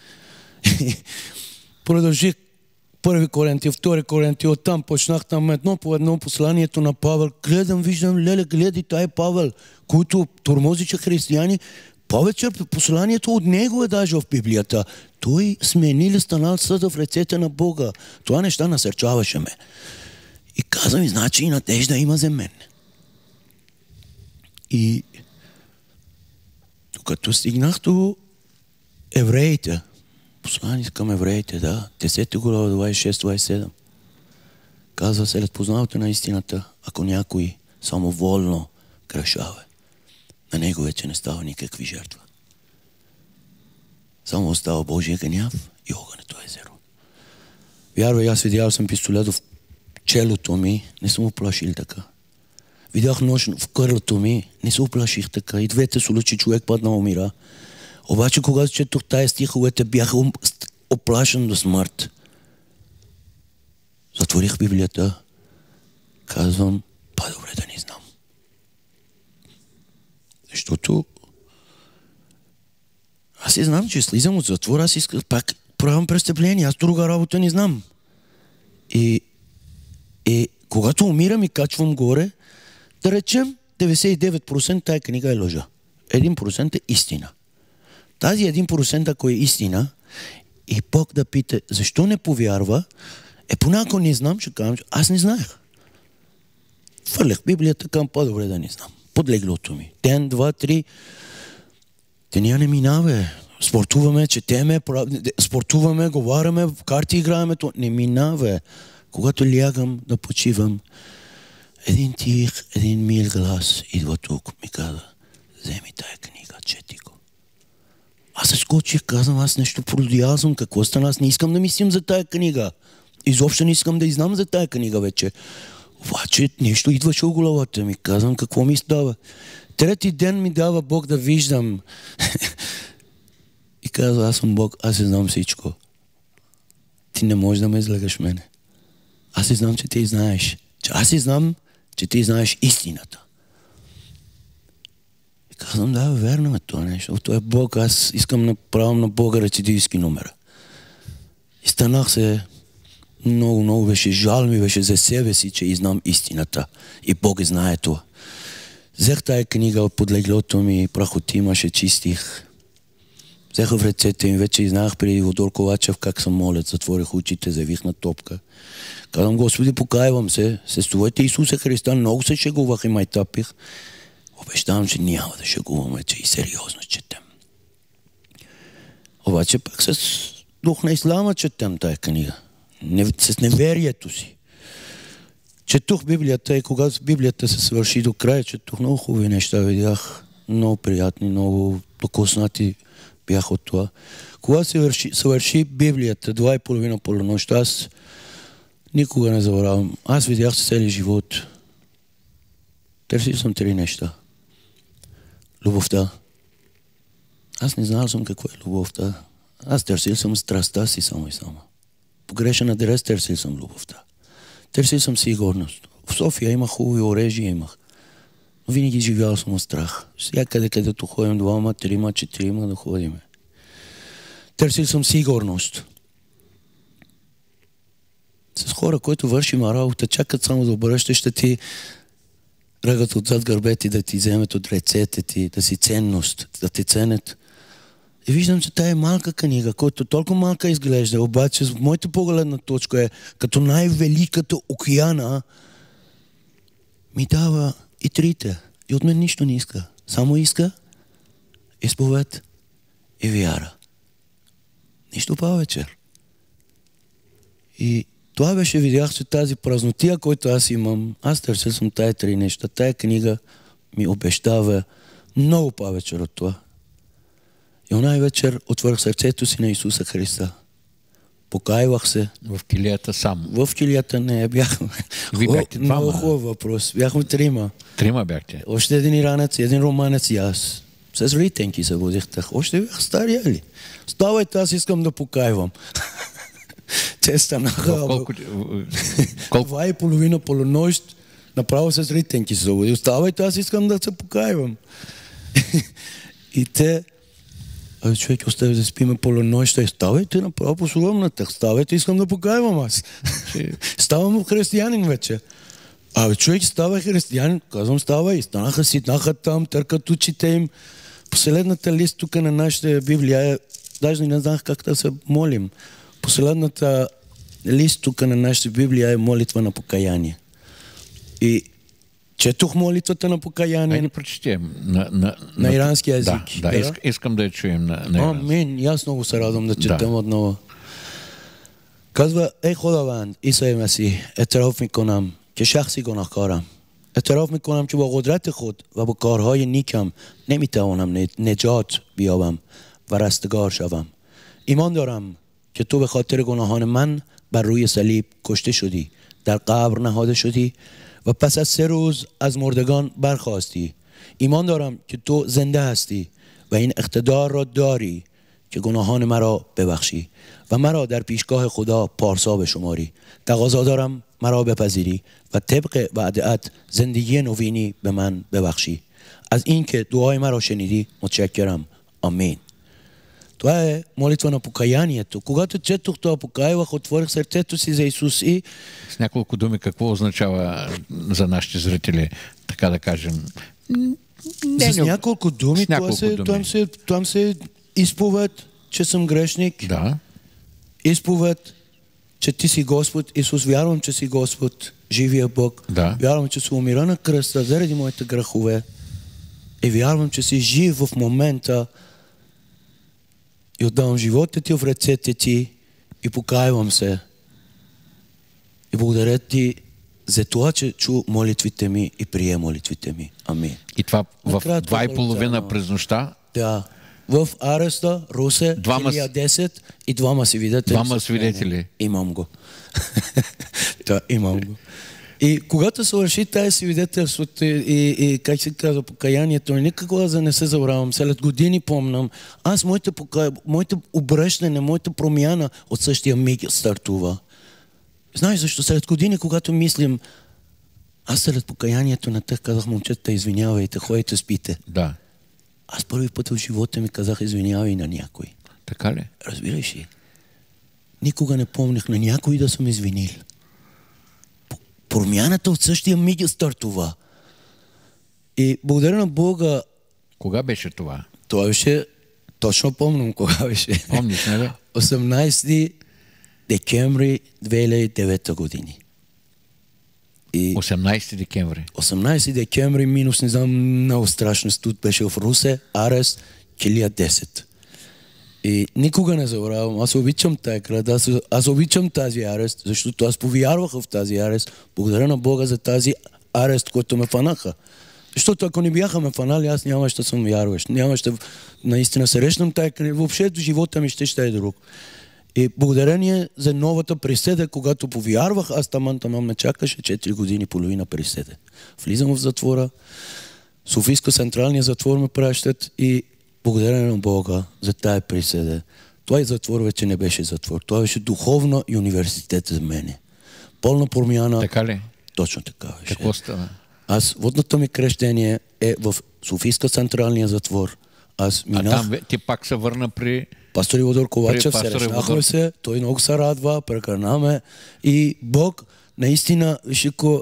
Продължих Първи Коринти, Втори Коринти, оттам почнах там едно по едно посланието на Павел. Гледам, виждам, леле, гледай тая Павел, който тормозича християни. Повече посланието от него е даже в Библията. Той сменили станал съда в ръцете на Бога. Това неща насърчаваше ме. И казвам, значи и надежда има за мен. И докато стигнах до евреите, посланието към евреите, да, десета глава, двайсет и шест двайсет и седем, казва, след познаването на истината, ако някой самоволно грешава, на него вече не става никакви жертва. Само остава Божия гняв и огънето езеро. Вярвай, аз видял съм пистолет в челото ми, не съм оплашил така. Видях нож в кърлото ми, не се оплаших така. И двете случаи човек падна умира. Обаче, когато четох тая стиховете, бях оплашен до смърт. Затворих Библията. Казвам, по-добре да не знам. Защото аз си знам, че слизам от затвора, аз искам, пак правям престъпление, аз друга работа не знам. И, и когато умирам и качвам горе, да речем, деветдесет и девет процента тая книга е лъжа. един процент е истина. Тази един процент, ако е истина, и Бог да пита, защо не повярва, е понякога не знам, ще кажам, аз не знаех. Фърлях Библията към по-добре да не знам. Под леглото ми. Ден, два, три. Деня не минава. Спортуваме, четеме, спортуваме, говориме, в карти играеме. То не минава. Когато лягам да почивам, един тих, един мил глас идва тук. Ми каза, вземи тая книга, чети го. Аз се скочих, казвам, аз нещо продял съм. Какво стана? Аз не искам да мислим за тая книга. Изобщо не искам да изнам за тая книга вече. Обаче нещо идваше в главата ми. Казвам, какво ми става? Трети ден ми дава Бог да виждам. И казва, аз съм Бог, аз не знам всичко. Ти не можеш да ме излагаш мене. Аз не знам, че ти знаеш. Аз не знам, че ти знаеш истината. И казвам, да, верно е това нещо. Това е Бог, аз искам да правям на Бога рецидивски номера. И станах се, много, много беше жал ми беше за себе си, че знам истината. И Бог знае това. Взех тая книга под леглото ми, прахоти имаше, чистих. Взех в ръцете им, вече знаех преди Водор Ковачев как съм молят, затворих очите, завих на топка. Казвам, Господи, покаявам се, сестувайте Исуса Христа, много се шегувах и майтапих. Обещавам, че няма да шегуваме, че и сериозно четем. Обаче пак с дух на ислама четем тая книга. Не, с неверието си. Четух Библията и когато Библията се свърши до края, четух много хубави неща, видях много приятни, много докоснати бях от това. Когато се върши, свърши Библията, два и половина полунощ, аз никога не забравям. Аз видях цели живот. Търсил съм три неща. Любовта. Аз не знал съм какво е любовта. Аз търсил съм страстта си само и само. Погрешен адрес търсил съм любовта. Търсил съм сигурност. В София имах хубави оръжия, имах. Но винаги живял съм от страх. Всякъде, където ходим двама, трима, четирима да ходиме. Търсил съм сигурност. С хора, които вършим работа, чакат само да обръщаш, ще ти ръгат отзад гърбети, да ти вземат от ръцете ти, да си ценност, да те ценят. И виждам, че тая е малка книга, която толкова малка изглежда, обаче с моята погледна точка е като най-великата океана, ми дава и трите. И от мен нищо не иска. Само иска изповед и вяра. Нищо повече. И това беше, видях, че тази празнотия, която аз имам, аз търся съм тая три неща. Тая книга ми обещава много повече от това. И оная вечер отвърх сърцето си на Исуса Христа. Покаивах се. В килията сам? В килията не, бяхме. Ви бяхте двама? Много хубав въпрос. Бяхме трима. Трима бяхте? Още един иранец, един руманец и аз. С ритенки се водихтах. Още бях стария ли? Ставайте, аз искам да покаивам. Те станаха. Колко... Два и половина полунощ, направо с ритенки се води. Ставайте, аз искам да се покаивам. И те... А човек, остави да спиме полунощта и ставайте направо по соломната. Ставайте, искам да покаивам аз. Ставам християнин вече. А човек става християнин, казвам става и станаха, ситнаха там, търкат очите им. Последната лист тук на нашата Библия е, даже не знах как да се молим. Последната лист тук на нашата Библия е молитва на покаяние. И четох молитвата на покаяние. Айде прочетем. На, на, на ирански език. Да, да, иск, искам да я чуем на, на ирански. Амин, и аз много се радвам да четем да. отново. Казва, ей Ходаванд, Исай Месих, اعتراف میکنم که شخصی گناهکارم. اعتراف میکنم که با قدرت خود و با کارهای نیکم نمیتوانم نجات بیابم و رستگار شوم. ایمان دارم که تو به خاطر گناهان من بر روی صلیب کشته شدی، در قبر نهاده شدی و پس از سه روز از مردگان برخاستی. ایمان دارم که تو زنده هستی و این اقتدار را داری که گناهان مرا ببخشی و مرا در پیشگاه خدا پارسا بشماری. تقاضا دارم مرا بپذیری و طبق وعده‌ات زندگی نوینی به من ببخشی. از اینکه دعای مرا شنیدی متشکرم. آمین. Това е молитва на покаянието. Когато четох това, покаявах, отворих сърцето си за Исус и... С няколко думи какво означава за нашите зрители, така да кажем? Не, с няколко думи, с няколко това, се, думи. Там, се, там се изповед, че съм грешник. Да. Изповед, че ти си Господ. Исус, вярвам, че си Господ. живия Бог. Да. Вярвам, че се умира на кръста заради моите грехове. И вярвам, че си жив в момента и отдавам живота ти в ръцете ти и покаявам се. И благодаря ти за това, че чу молитвите ми и прие молитвите ми. Амин. И това в Накратко, два и половина Богдано. през нощта? Да. В ареста, Русе, Двама с- хиляда десет и двама свидетели. Двама с мене. свидетели. Имам го. Да, имам го. И когато свърши тази свидетелството и, и, и как се казва, покаянието, никога за не се забравям. След години помням, аз моите, пока... моите обръщане, моята промяна от същия миг стартува. Знаеш защо? След години, когато мислим, аз след покаянието на тях казах, момчета, извинявайте, ходите, спите. Да. Аз първи път в живота ми казах, извинявай на някой. Така ли? Разбираш ли? Никога не помних на някой да съм извинил. Промяната от същия миг е стартова. И благодаря на Бога, Кога беше това? това беше, точно помням кога беше. Помниш, не бе? осемнайсети декември две хиляди и девета години. И осемнайсети декември. осемнайсети декември минус, не знам, много страшен студ беше в Русе, арест хиляда десет. И никога не забравям, аз обичам тази град, аз, аз обичам тази арест, защото аз повярвах в тази арест. Благодаря на Бога за тази арест, който ме фанаха. Защото ако не бяха ме фанали, аз нямаше да съм вярващ. Нямаше да наистина срещам тази книга. Въобще до живота ми ще ще е друг. И благодарение за новата присъда, когато повярвах, аз таман таман ме чакаше четири години и половина присъда. Влизам в затвора, Софийска централния затвор ме пращат и благодарение на Бога за тая присъда. Това и затвор вече не беше затвор. Това беше духовна и университет за мене. Пълна промяна. Така ли? Точно така беше. Какво стана? Аз, водното ми кръщение е в Софийска централния затвор. Аз А минах... там ти пак се върна при... Пастор Иводор Ковачев, При се пастор решнахме Иводор. се, той много се радва, прекърнаме и Бог наистина, вишико...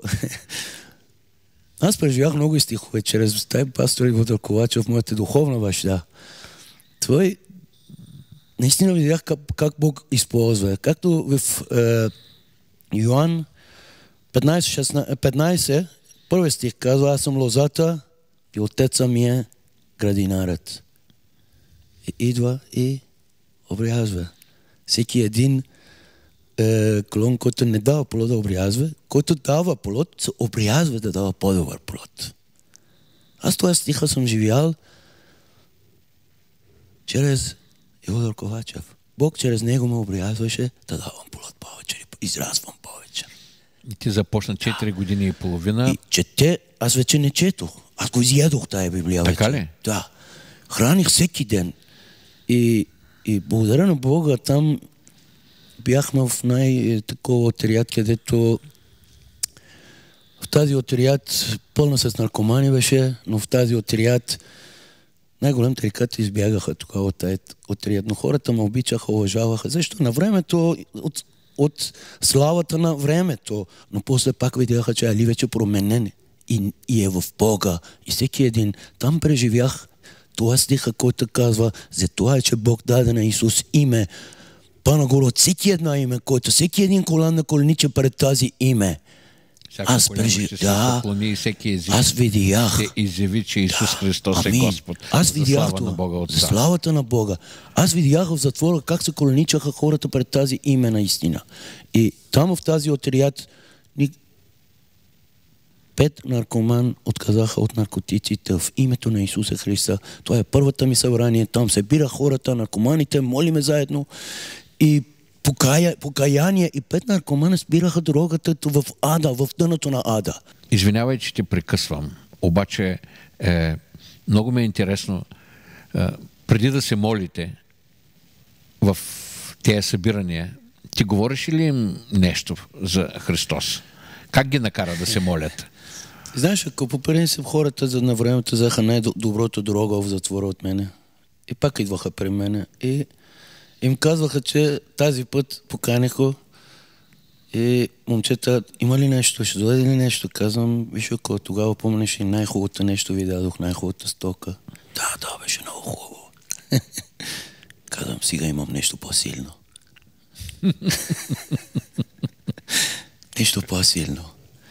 Аз преживях много стихове чрез taj пастор Иводор Ковачев, моята духовна баща. Той наистина видях как, как Бог използва. Както в е, Йоан петнайсет, шестнайсет, петнайсет, първи стих казва, аз съм лозата и отеца ми е градинарът. И идва и обрязва. Всеки един е, клон, който не дава плод да обрязва, който дава плод, се обрязва да дава по-добър плод. Аз това стиха съм живял чрез Иводор Ковачев. Бог чрез него ме обрязваше да давам плод повече, изразвам повече. И ти започна четири години и половина. И чете, аз вече не четох. Аз го изядох тая Библия. Така вече. ли? Да. Храних всеки ден. И, и благодаря на Бога, там бяхме в най-такова отряд, където в тази отряд пълна с наркомани беше, но в тази отряд най-големите реката избягаха тогава от тази отряд. Но хората ме обичаха, уважаваха. Защо? На времето, от, от славата на времето, но после пак видяха, че Али вече променен и, и е в Бога. И всеки един там преживях това стиха, който казва, за това е, че Бог даде на Исус име. По-нагоре от всеки едно име, който всеки един колан на колениче пред тази име. Всяко Аз колено прежи... ще се Да. поклони и всеки език Аз видях. ще изяви, че Исус Да. Христос Амин. е Господ. Аз За видях слава това. на Бога За Отца. славата на Бога. Аз видях в затвора как се коленичаха хората пред тази име наистина. И там в тази отряд ни... пет наркоман отказаха от наркотиците в името на Исуса Христа. Това е първата ми събрание. Там се бира хората, наркоманите, молиме заедно. И покая, покаяние и пет наркомани спираха дорогата в ада, в дъното на ада. Извинявай, че те прекъсвам. Обаче е, много ми е интересно. Е, преди да се молите в тези събирания, ти говориш ли им нещо за Христос? Как ги накара да се молят? Знаеш, ако по принцип хората за на времето взеха най-доброто дорога в затвора от мене. И пак идваха при мене. И им казваха, че тази път поканиха и момчета, има ли нещо, ще дойде ли нещо? Казвам, виж, ако тогава помниш и най-хубавото нещо ви дадох, най-хубавата стока. Да, да, беше много хубаво. Казвам, сега имам нещо по-силно. Нещо по-силно.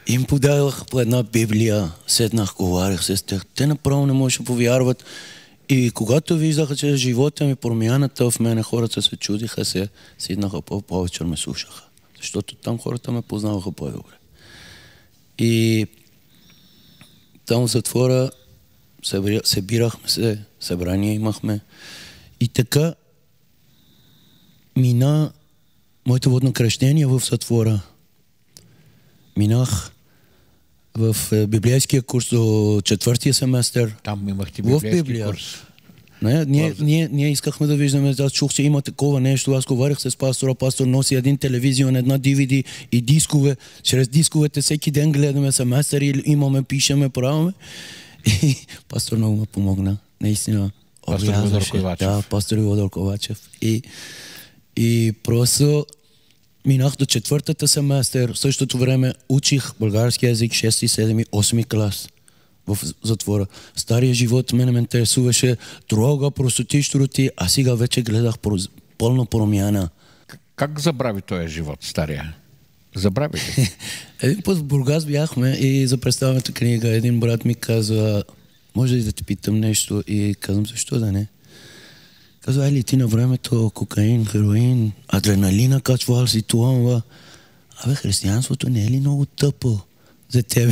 Им подадах по една Библия, седнах, говорих с тях. Те направо не можеха да повярват. И когато виждаха, че живота ми, промяната в мене, хората се чудиха, се седнаха по-повече, ме слушаха. Защото там хората ме познаваха по-добре. И там в затвора събирахме се, събрания имахме. И така мина моето водно кръщение в затвора. Минах в библейския курс до четвъртия семестър. Там имахте библейски курс. Не, ние, ние, ние искахме да виждаме, аз чух, че има такова нещо. Аз говорих с пастора, пастор носи един телевизион, една ди ви ди и дискове. Чрез дисковете всеки ден гледаме семестър и имаме, пишеме, правиме. И пастор много ме помогна. Наистина. Пастор Водор Ковачев. Да, пастор Водор Ковачев. И, и просто минах до четвъртата семестър. В същото време учих български език шести, седми, осми клас в затвора. Стария живот мене ме интересуваше дрога, простоти, щуроти, а сега вече гледах пълна промяна. Как забрави този живот, стария? Забрави ли? Един път в Бургас бяхме и за представената книга един брат ми казва, може ли да те питам нещо? И казвам, защо да не? Казва, ели ти на времето кокаин, хероин, адреналина качвал си това. Абе, християнството не е ли много тъпо за тебе?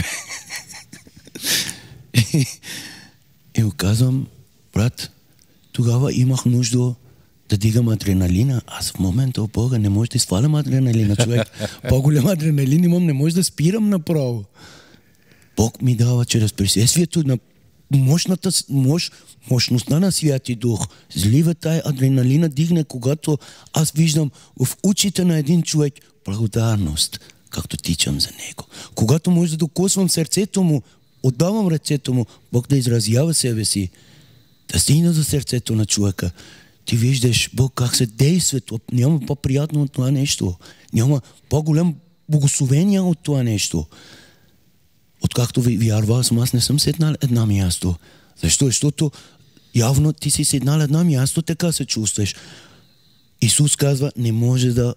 И, и му казвам, брат, тогава имах нужда да дигам адреналина. Аз в момента, о Бога, не може да свалям адреналина, човек. По-голям адреналин имам, не може да спирам направо. Бог ми дава чрез присъствието на мощната, мощ, мощността на Святи Дух. Злива тая адреналина дигне, когато аз виждам в очите на един човек благодарност, както тичам за него. Когато може да докосвам сърцето му, отдавам ръцето му, Бог да изразява себе си, да стигна за сърцето на човека. Ти виждаш Бог как се действа. Няма по-приятно от това нещо. Няма по-голям благословение от това нещо. Откакто ви вярвал съм, аз не съм седнал едно място. Защо? Защото явно ти си седнал едно място, така се чувстваш. Исус казва, не може да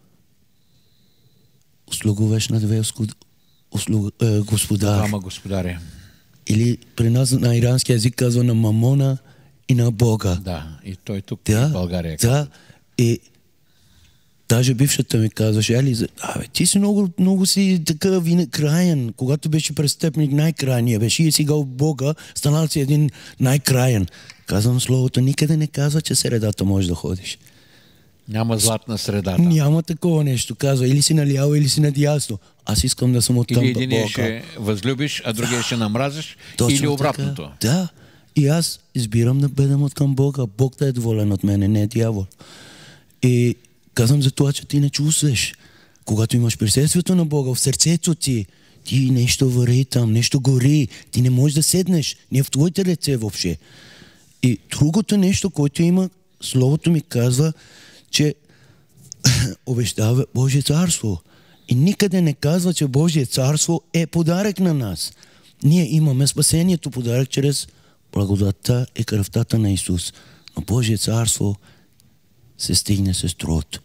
услугуваш на две услуг... е, господар. Двама господари. Или при нас на ирански език казва на мамона и на Бога. Да, и той тук да, в България. Да, и даже бившата ми казваше, ели, абе, ти си много, много си така краен. Когато беше престъпник, най-крайния беше и сега от Бога, станал си един най-краен. Казвам словото, никъде не казва, че средата можеш да ходиш. Няма златна средата. Няма такова нещо. Казва, или си наляво, или си надясно. Аз искам да съм оттам до Бога. Или един ще възлюбиш, а другия ще намразиш, или обратното. Така. Да. И аз избирам да бъдем от към Бога. Бог да е доволен от мене, не е дявол. И казвам за това, че ти не чувстваш. Когато имаш присъствието на Бога в сърцето ти, ти нещо вари там, нещо гори. Ти не можеш да седнеш. Не е в твоите лице въобще. И другото нещо, което има, Словото ми казва, че обещава Божие царство. И никъде не казва, че Божие царство е подарък на нас. Ние имаме спасението подарък чрез благодатта и кръвта на Исус. Но Божие царство се стигне с труд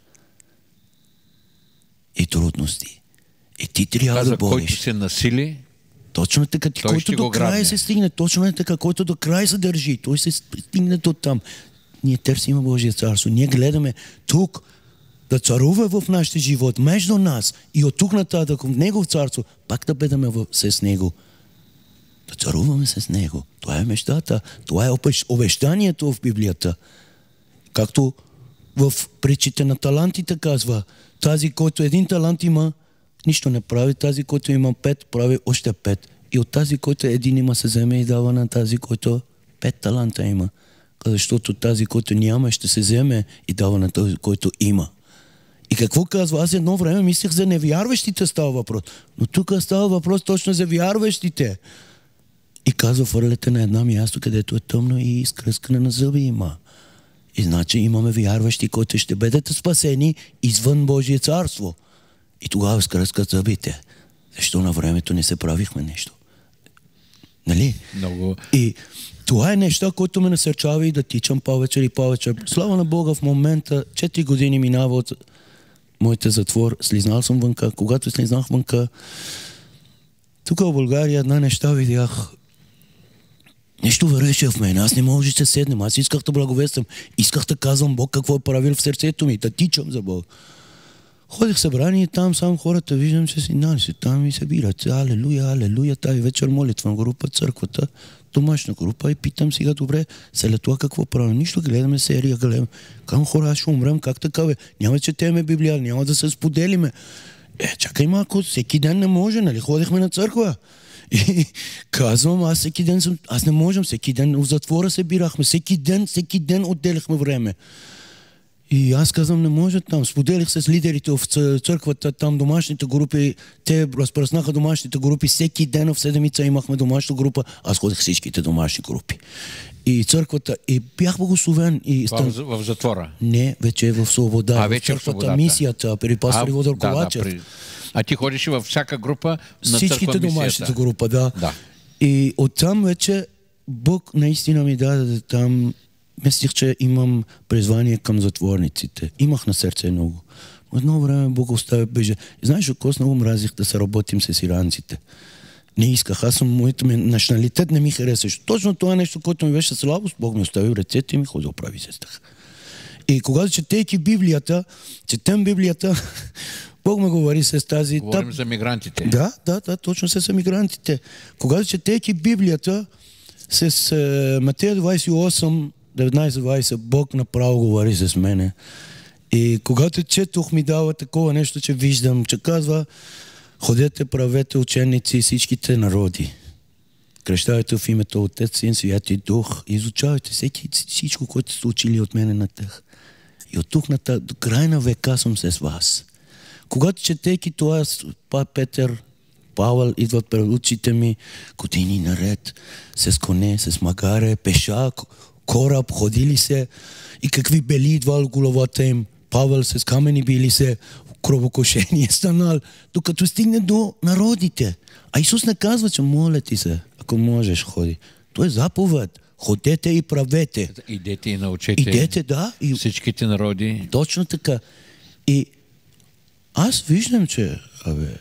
и трудности. И ти трябва каза, да бориш. Който се насили, точно така, ти, който до края се стигне, точно е така, който до края се държи, той се стигне до там. Ние търсим Божие царство, ние гледаме тук да царува в нашия живот, между нас и от тук нататък в Негов царство, пак да бъдем с Него. Да царуваме с Него. Това е мечтата, това е обещанието в Библията. Както в притчите на талантите казва, тази, който един талант има, нищо не прави, тази, който има пет, прави още пет. И от тази, който един има, се вземе и дава на тази, който пет таланта има. Защото тази, който няма, ще се вземе и дава на този, който има. И какво казва? Аз едно време мислех за невярващите става въпрос. Но тук става въпрос точно за вярващите. И казва, фърлете на едно място, където е тъмно и изкръскане на зъби има. И значи имаме вярващи, които ще бъдат спасени извън Божие царство. И тогава скръскат зъбите. Защо на времето не се правихме нещо? Нали? Много. И това е нещо, което ме насърчава и да тичам повече и повече. Слава на Бога, в момента четири години минава от моите затвор. Слизнал съм вънка. Когато слизнах вънка, тук в България една неща видях. Нещо вървеше в мен. Аз не можех да се седнем. Аз исках да благовествам. Исках да казвам Бог какво е правил в сърцето ми. Да тичам за Бог. Ходих събрание и там сам хората виждам, че си нали се там и събират. Алелуя, алелуя. Тази вечер молитва група, църквата, домашна група и питам сега, добре, след това какво правим? Нищо, гледаме серия, гледаме. Кам хора, аз ще умрем, как така бе? Няма да четеме Библия, няма да се споделиме. Е, чакай малко, всеки ден не може, нали? Ходихме на църква. И казвам, аз всеки ден съм, аз не можем, всеки ден в затвора се бирахме, всеки ден, всеки ден отделяхме време. И аз казвам, не може там. Споделих се с лидерите в църквата, там домашните групи, те разпръснаха домашните групи, всеки ден в седмица имахме домашна група, аз ходих всичките домашни групи. И църквата, и бях благословен. И стан... в, в затвора? Не, вече в свобода. А, вече в свободата. Мисията, при пастор Водор Ковачев. Да, да, при... А ти ходиш във всяка група на всичките домашните група, да. да. И оттам вече Бог наистина ми даде там. Мислих, че имам призвание към затворниците. Имах на сърце много. Едно време Бог оставя бежа. Знаеш, ако аз много мразих да се работим с иранците. Не исках. Аз съм, моята ми националитет не ми харесваше. Точно това нещо, което ми беше слабост, Бог ми остави ръцете и ми ходил прави се стах. И когато четейки Библията, четем Библията, Бог ме говори с тази... Говорим та... за мигрантите. Да, да, да, точно с мигрантите. Когато четейки Библията, с е, Матея двайсет и осем, деветнайсет двайсет, Бог направо говори с мене. И когато четох, ми дава такова нещо, че виждам, че казва: ходете, правете ученици всичките народи. Кръщавайте в името Отец, Син, Святи Дух. Изучавайте всеки, всичко, което сте учили от мене на тях. И от тук на до край на века съм с вас. Когато четейки това, Петър, Павел идват пред очите ми години наред, с коне, с магаре, пешак, кораб, ходили се и какви бели идвал главата им. Павел с камени били се, кръвокошение станал, докато стигне до народите. А Исус не казва, че моля ти се, ако можеш ходи. То е заповед. Ходете и правете. Идете и научете. Идете, да. И... всичките народи. Точно така. И аз виждам, че абе,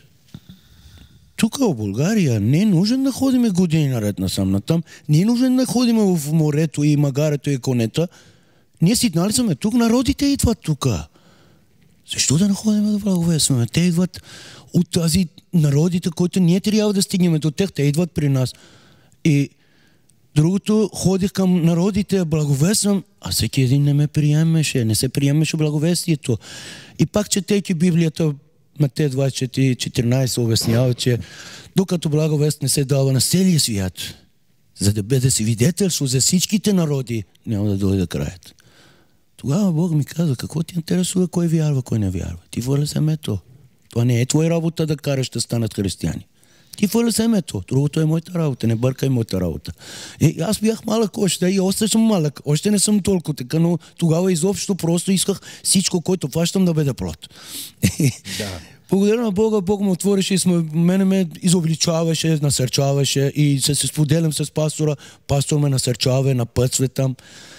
тук в България не е нужен да ходиме години наред насам натам. Не е нужен да ходиме в морето и магарето и конета. Ние сигнали сме тук, народите идват тук. Защо да не ходим да благовестваме? Те идват от тази народите, които ние трябва да стигнем до тях. Те идват при нас. И другото, ходих към народите, благовествам, а всеки един не ме приемеше. Не се приемеше благовестието. И пак четейки Библията, Матея двайсет и четири четиринайсет обяснява, че докато благовест не се дава на целия свят, за да бъде свидетелство за всичките народи, няма да дойде краят. Тогава Бог ми каза: какво ти интересува кой вярва, кой не вярва? Ти върля семето. Това не е твоя работа да караш да станат християни. Ти върля семето. Другото е моята работа. Не бъркай моята работа. И аз бях малък още и още съм малък. Още не съм толкова така, но тогава изобщо просто исках всичко, което фащам, да бъде плод. Да. Благодаря на Бога, Бог ме отворише и сме, мене ме изобличаваше, насърчаваше и се, се споделям с пастора. Пастор ме насърчава, напътства там.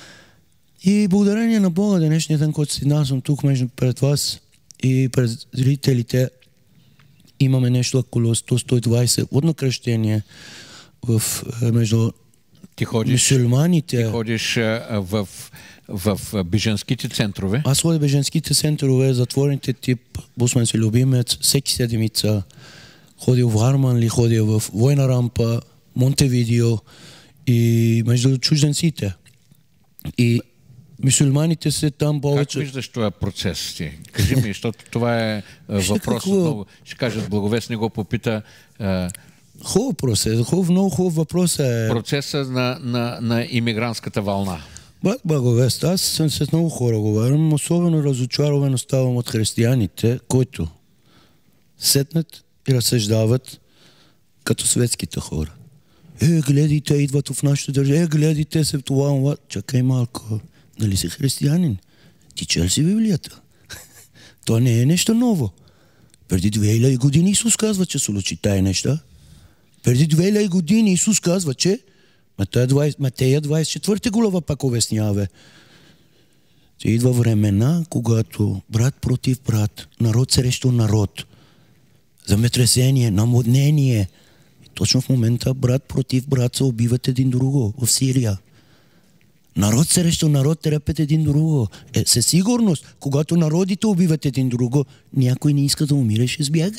И благодарение на Бога, днешния ден, който си днес съм тук между пред вас и пред зрителите, имаме нещо около сто до сто и двайсет водно кръщение в, между ти ходиш, мюсюлманите. Ти ходиш в, в, в бежанските центрове? Аз ходя в бежанските центрове, затворните тип, Бусман си любимец, всеки седмица. Ходя в Арман, ходя в Война рампа, Монтевидео и между чужденците. И мюсюлманите са там повече. Как виждаш това процес ти? Кажи ми, защото това е въпрос. Много, ще кажат, благовест не го попита. Хубав процес, хубав, много хубав въпрос е. Процеса на, на, на имигрантската вълна. Благовест, аз съм с много хора говорим, особено разочаровано ставам от християните, които седнат и разсъждават като светските хора. Е, гледайте, идват в нашата държава, е, гледайте се в това, чакай малко. Нали си християнин? Ти чел си Библията? Това не е нещо ново. Преди две хиляди години Исус казва, че се случи тая неща. Преди две хиляди години Исус казва, че Матея двайсет и четвърта глава пак обяснява. Че идва времена, когато брат против брат, народ срещу народ, земетресение, наводнение, Точно в момента брат против брат се убиват един друго в Сирия. Народ срещу народ трепят един друго. Е, със сигурност, когато народите убиват един друго, някой не иска да умира, ще сбяга.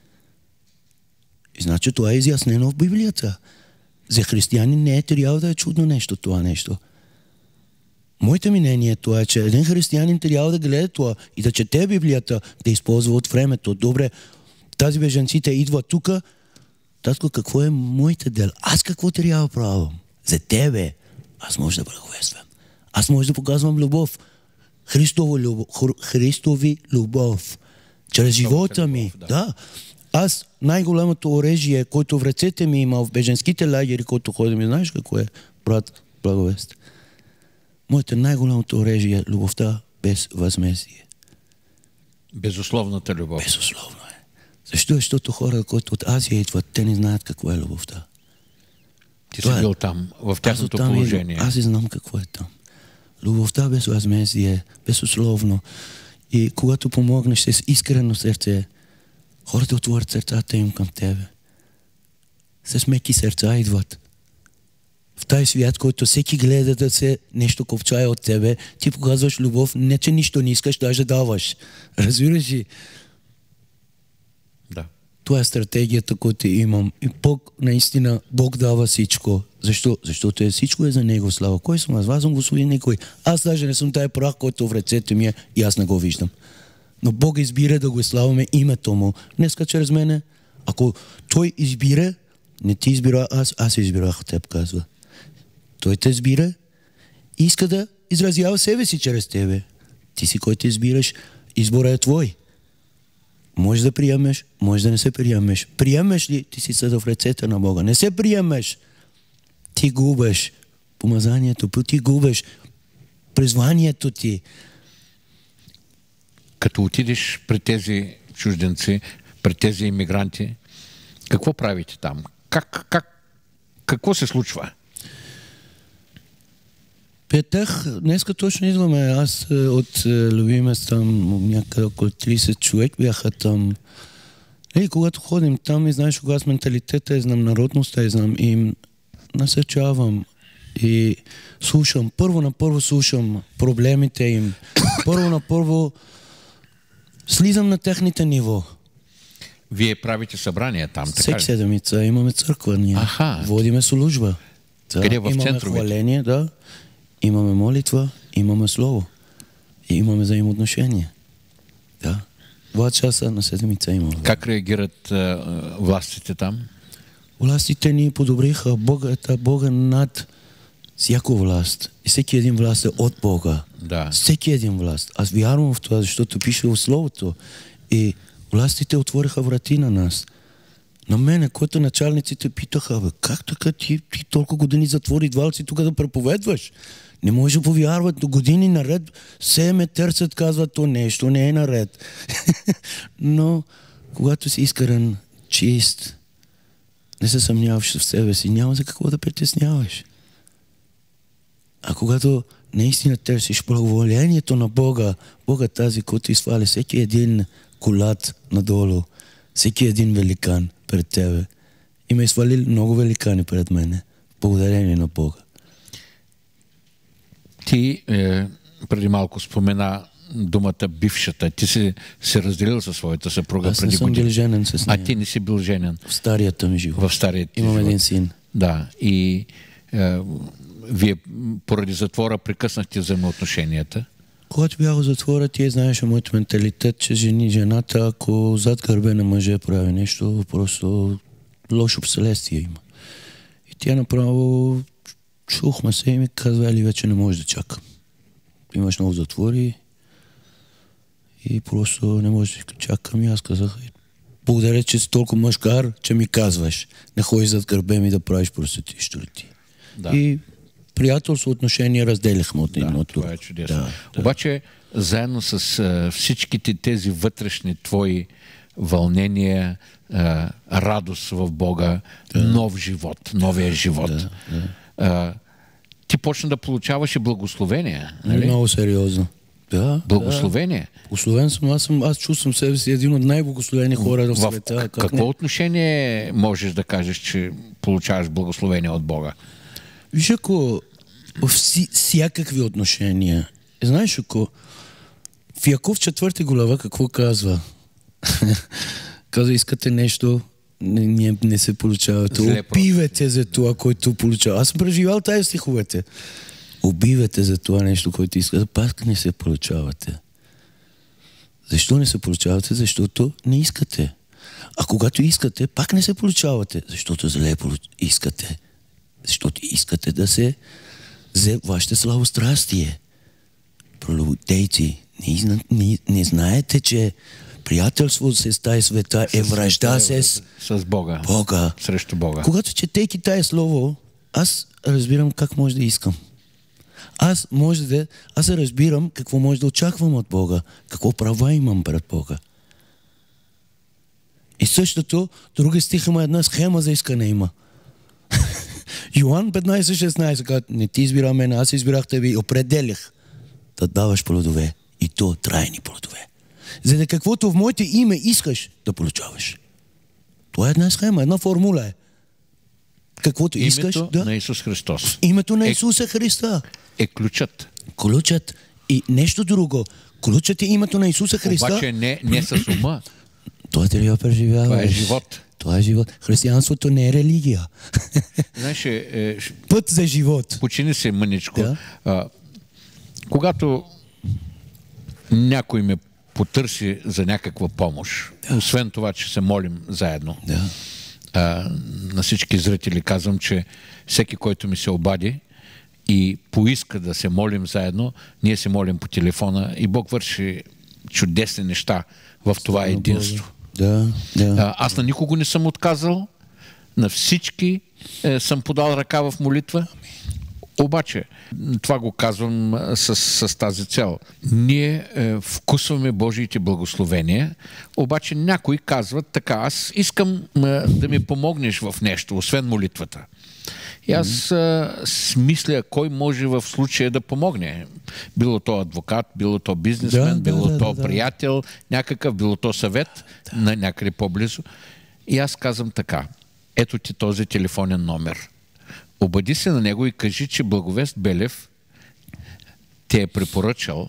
И значи това е изяснено в Библията. За християни не е трябва да е чудно нещо, това нещо. Моето мнение е това, че един християнин трябва да гледа това и да чете Библията, да използва от времето. Добре, тази бежанците идва тук, татко, какво е моите дел? Аз какво трябва да правя? За тебе. Аз може да благовествам. Аз може да показвам любов. Христово любов. Христови любов. Чрез живота ми. Да. да. Аз най-голямото оръжие, което в ръцете ми има в беженските лагери, който ходим, знаеш какво е, брат, благовест? Моето най-голямото оръжие е любовта без възмездие. Безусловната любов. Безусловно е. Защо? Защото хора, които от Азия идват, те не знаят какво е любовта. Ти си бил там, в тяхното положение. Аз и знам какво е там. Любовта без възмездие, безусловно. И когато помогнеш с искрено сърце, хората отворят сърцата им към тебе. С меки сърца идват. В тази свят, който всеки гледа да се нещо копчае от тебе, ти показваш любов, не че нищо не искаш, даже даваш. Разбираш ли? Да. Това е стратегията, която имам. И Бог, наистина, Бог дава всичко. Защо? Защото е всичко е за Него слава. Кой съм аз? Аз съм господин никой. Аз даже не съм тая прах, който в ръцете ми е и аз не го виждам. Но Бог избира да го славаме името Му. Днеска чрез мене. Ако Той избира, не ти избира аз, аз избирах теб, казва. Той те избира и иска да изразява себе си чрез тебе. Ти си, който избираш, избора е твой. Може да приемеш, може да не се приемеш. Приемеш ли, ти си съда в ръцете на Бога. Не се приемеш, ти губеш помазанието, ти губеш призванието ти. Като отидеш при тези чужденци, при тези иммигранти, какво правите там? Как, как, какво се случва? Петъх, днеска точно идваме. Аз от Любимец там някъде около трийсет човек бяха там. И когато ходим там и знаеш кога с менталитета, и знам народността, и знам им насърчавам и слушам. Първо на първо слушам проблемите им. Първо на първо слизам на техните ниво. Вие правите събрания там, така ли? Всеки седмица имаме църква ние. Аха. Водиме служба. Да, къде в имаме центровете? хваление, да. Имаме молитва, имаме слово. И имаме взаимоотношения. Да. Два часа на седмица имаме. Как реагират а, властите там? Властите ни подобриха. Бога е Бога над всяко власт. И всеки един власт е от Бога. Да. Всеки един власт. Аз вярвам в това, защото пише в Словото. И властите отвориха врати на нас. На мене, който началниците питаха, бе, как така ти, ти толкова години затвори двалци си тук да проповедваш? Не може да повярват до години наред. Все ме търсят, казват, то нещо не е наред. Но, когато си искрен, чист, не се съмняваш в себе си, няма за какво да притесняваш. А когато наистина търсиш благоволението на Бога, Бога тази, който изфали всеки един колат надолу, всеки един великан пред тебе. Има изфалили много великани пред мене. Благодарение на Бога. Ти е, преди малко спомена думата бившата. Ти си се разделил със своята съпруга Аз преди не съм години. бил женен с нея. А ти не си бил женен. В старията ми живот. В старият ти Имам живот. един син. Да. И е, вие поради затвора прекъснахте взаимоотношенията. Когато бях в затвора, ти знаеш моят менталитет, че жени, жената, ако зад гърбе на мъже прави нещо, просто лошо последствие има. И тя направо чухме се и ми казва, ели вече не можеш да чакам. Имаш много затвори и просто не можеш да чакам. И аз казах, благодаря, че си толкова мъжкар, че ми казваш. Не ходиш зад гърбе ми да правиш простотищо ли ти. Да. И приятелство отношения разделяхме от един Да, от това друг. е чудесно. Да, да. Обаче, заедно с а, всичките тези вътрешни твои вълнения, а, радост в Бога, да. Нов живот, новия живот, да, да. А, ти почна да получаваш и благословения. Нали? Много сериозно. Да, благословение. Да. Благословен съм, аз, съм, аз чувствам себе си един от най-благословени хора в, в света. Как какво не? Отношение можеш да кажеш, че получаваш благословение от Бога? Виж, ако вси, всякакви отношения. Знаеш, ако в Яков четвърти глава какво казва? Казва, искате нещо, не, не, не се получавате. Убивате за това, което получава. Аз съм преживял тази стиховете. Убивате за това нещо, което искате, пак не се получавате. Защо не се получавате? Защото не искате. А когато искате, пак не се получавате. Защото зле искате. Защото искате да се взе вашето славострастие. Пролюбодейци, не, не, не знаете, че приятелство с тази света е вражда с, с Бога. Бога. Срещу Бога. Когато четейки тая слово, аз разбирам как може да искам. Аз може да, аз разбирам какво може да очаквам от Бога, какво права имам пред Бога. И същото, други стих има една схема за искане има. Йоан петнайсет шестнайсет казва, не ти избира мен, аз избирах тебе и определях да даваш плодове. И то трайни плодове. За да каквото в моите име искаш да получаваш. Това е една схема, една формула е. Каквото името искаш да... на Исус Христос. Името на Исуса Христа. Е ключът. Ключът и нещо друго. Ключът е името на Исуса Христа. Обаче не, не с ума. Това трябва да преживяваш. Това е живот. Това е живот. Християнството не е религия. Знаеш, е, път за живот. Почини се мъничко. Да? А, когато някой ме потърси за някаква помощ, да. Освен това, че се молим заедно, да. а, на всички зрители казвам, че всеки, който ми се обади и поиска да се молим заедно, ние се молим по телефона и Бог върши чудесни неща в това Слава единство. Да, да. А, аз на никого не съм отказал, на всички е, съм подал ръка в молитва. Обаче, това го казвам с, с тази цел. Ние е, вкусваме Божиите благословения, обаче някои казват така, аз искам е, да ми помогнеш в нещо, освен молитвата. И аз е, смисля кой може в случая да помогне. Било то адвокат, било то бизнесмен, да, било да, то да, приятел, някакъв, било то съвет, да. На някъде по-близо. И аз казвам така, ето ти този телефонен номер. Обади се на него и кажи, че Благовест Белев ти е препоръчал,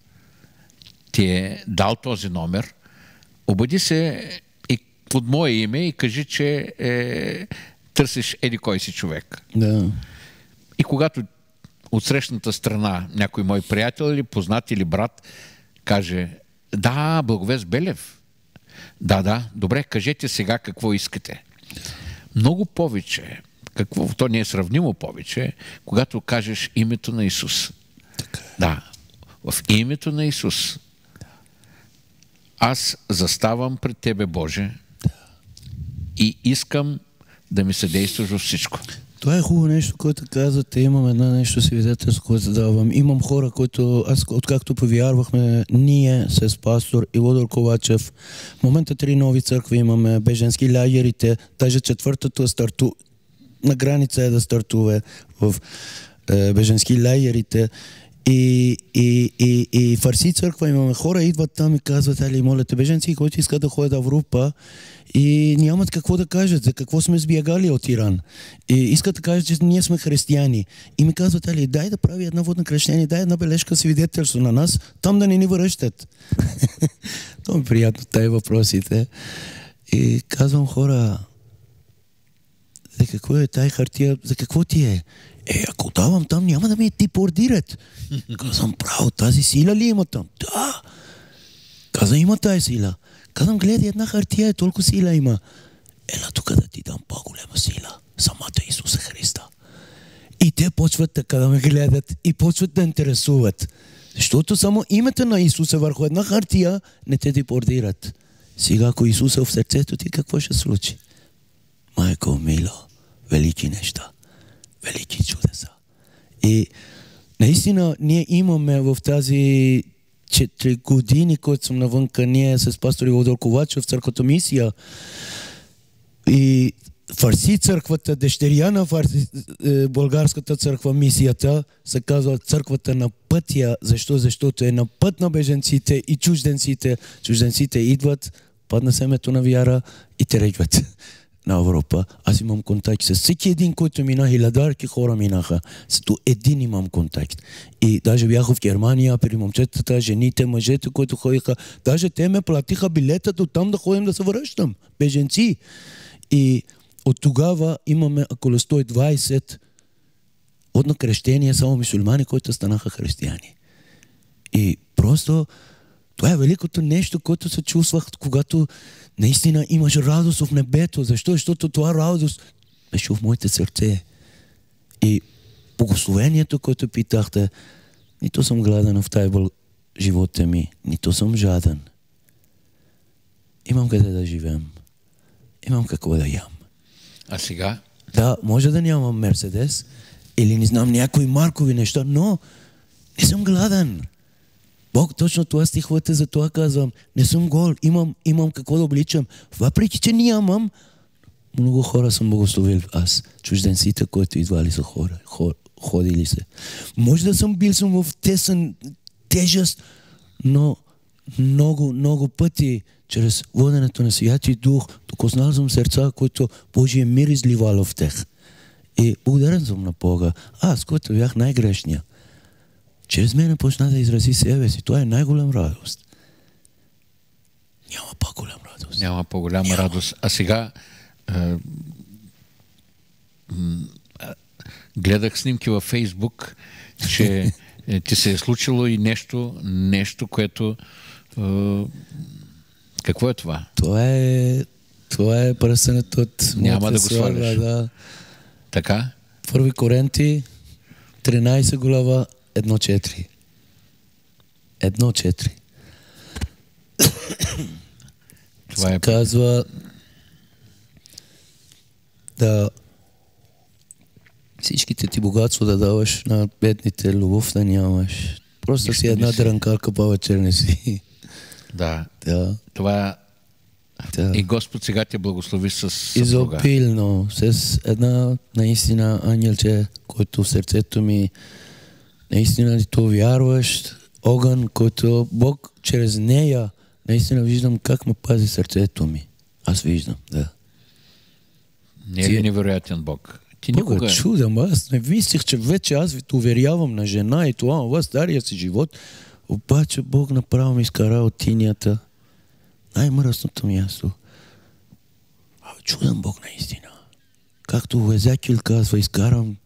ти е дал този номер. Обади се и под мое име и кажи, че е, търсиш еди кой си човек. Да. И когато от срещната страна някой мой приятел или познат или брат каже, да, Благовест Белев. Да, да, добре, кажете сега какво искате. Много повече, какво, то не е сравнимо повече, когато кажеш името на Исус. Така. Да, в името на Исус. Аз заставам пред Тебе, Боже, да. И искам да ми съдействаш във всичко. Това е хубаво нещо, което казвате. Имам едно нещо свидетелство, което давам. Имам хора, които, аз откакто повярвахме, ние с пастор Илодор Ковачев, в момента три нови църкви имаме, беженски лагерите, даже четвъртото старту, на граница е да стартува в е, беженски лагерите. И, и, и, и Фарси църква имаме хора, идват там и казват, али, моля те, беженци, които искат да ходят в Европа и нямат какво да кажат, за какво сме сбягали от Иран. И искат да кажат, че ние сме християни. И ми казват, али, дай да прави една водна кръщение, дай една бележка свидетелство на нас, там да не ни връщат. Това е приятно, тая въпросите. И казвам, хора, за какво е тая хартия, за какво ти е? Е, ако давам там, няма да ме депортират. Казвам, право, тази сила ли има там? Да. Казвам, има тази сила. Казвам, гледай, една хартия е, толкова сила има. Ела тук да ти дам по-голема сила. Самата Исуса Христа. И те почват така да ме гледат и почват да интересуват. Защото само името на Исуса върху една хартия не те депортират. Сега, ако Исус е в сърцето ти, какво ще случи? Майко, мило, велики неща. Велики чудеса. И наистина ние имаме в тази четири години, които съм навънка, ние с пастор Илодор Ковачев в църквата мисия. И Фарси църквата, дъщеря на фарси, е, българската църква, мисията, се казва църквата на пътя. Защо? Защото е на път на беженците и чужденците. Чужденците идват, падна семето на вяра и тръгват на Европа. Аз имам контакт с всеки един, който мина, хилядарки хора минаха. Сето един имам контакт. И даже бях в Германия при момчетата, жените, мъжете, които ходиха. Даже те ме платиха билетът от там да ходим да се връщам. Беженци. И от тогава имаме около сто и двайсет от на крещение само мюсюлмани, които станаха християни. И просто това е великото нещо, което се чувствах, когато наистина имаш радост в небето. Защо? Защото това радост беше в моите сърце. И благословението, което питахте, нито съм гладен в тази бъл... живота ми, нито съм жаден. Имам къде да живеем. Имам какво да ям. А сега? Да, може да нямам Мерседес или не знам някои маркови неща, но не съм гладен. Бог точно това стиховете, за това казвам. Не съм гол, имам, имам какво да обличам. Въпреки, че нямам, много хора съм благословил аз. Чужденците, които идвали са хора, хор, ходили се. Може да съм бил съм в тесен тежест, но много, много пъти чрез воденето на Святия Дух докоснал съм сърца, които Божия мир изливало в тях. И благодарен съм на Бога. Аз, който бях най-грешния, чрез мене почна да изрази себе си. Това е най-голям радост. Няма по-голям радост. Няма по-голяма Няма. радост. А сега е, гледах снимки във Фейсбук, че ти се е случило и нещо, нещо, което е, какво е това? Това е това е пръстенето от Няма да го сваляш. Да. Така? Първи Коринти, тринайсет глава, едно четири. едно четири. Това е... Казва да всичките ти богатство да даваш на бедните, любов да нямаш. Просто си една дрънкарка повече не си. Да. Да. Това да. И Господ сега те благослови с съпруга. Изобилно, с една наистина ангелче, който в сърцето ми наистина ли то вярваш, огън, който Бог чрез нея наистина виждам как ме пази сърцето ми. Аз виждам, да. Не е ли невероятен Бог? Ти никога... Бога чудам, аз не мислих, че вече аз ви уверявам на жена и това, това стария си живот. Обаче Бог направо ми изкара от тинята. Най-мръсното място. А, чудам Бог наистина. Както Езекил казва, изкарам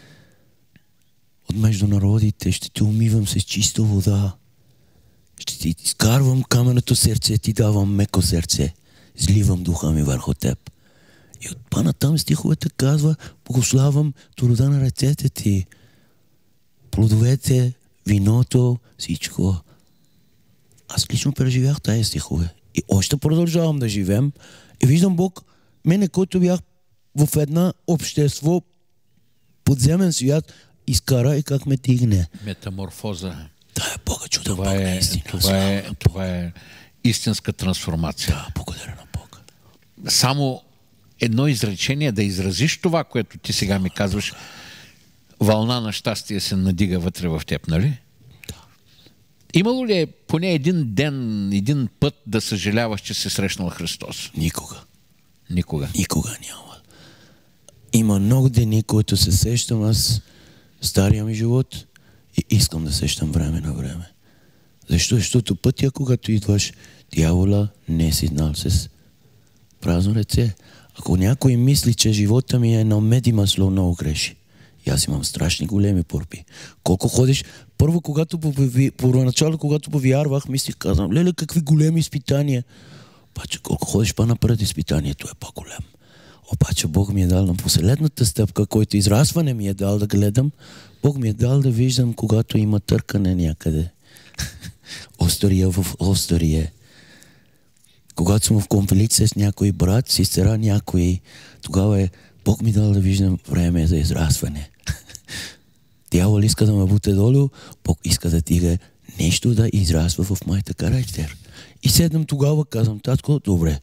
от между народите, ще те умивам с чиста вода. Ще ти изкарвам каменното сърце, ти давам меко сърце. Зливам духа ми върху теб. И от пана там стиховете казва, благославам труда на ръцете ти. Плодовете, виното, всичко. Аз лично преживях тая стихове. И още продължавам да живеем. И виждам Бог, мене, който бях в една общество, подземен свят, изкара и как ме дигне. Метаморфоза. Да, е Бога, чудо това Бог, е, наистина. Това е, това е истинска трансформация. Да, благодаря на Бога. Само едно изречение да изразиш това, което ти сега ми казваш, вълна на щастие се надига вътре в теб, нали? Да. Имало ли е поне един ден, един път да съжаляваш, че се срещнал Христос? Никога. Никога. Никога няма. Има много дни, които се сещам аз стария ми живот и искам да сещам време на време. Защо? Защото пътя, когато идваш, дявола не е сигнал с празно ръце. Ако някой мисли, че живота ми е на мед и масло, много греши. И аз имам страшни големи порби. Колко ходиш... Първо, когато първоначално, когато повярвах, мислих, казвам, леле, какви големи изпитания. Обаче, колко ходиш по-напред, изпитанието е по-голям. Обаче, Бог ми е дал на последната стъпка, който израстване ми е дал да гледам. Бог ми е дал да виждам, когато има търкане някъде. Острия в острие. Когато съм в конфликт с някой брат, сестра някой, тогава е Бог ми дал да виждам време за израстване. Дявол иска да ме буте долу, Бог иска да дига нещо да израства в моята характер. И седнам тогава, казвам, татко, добре,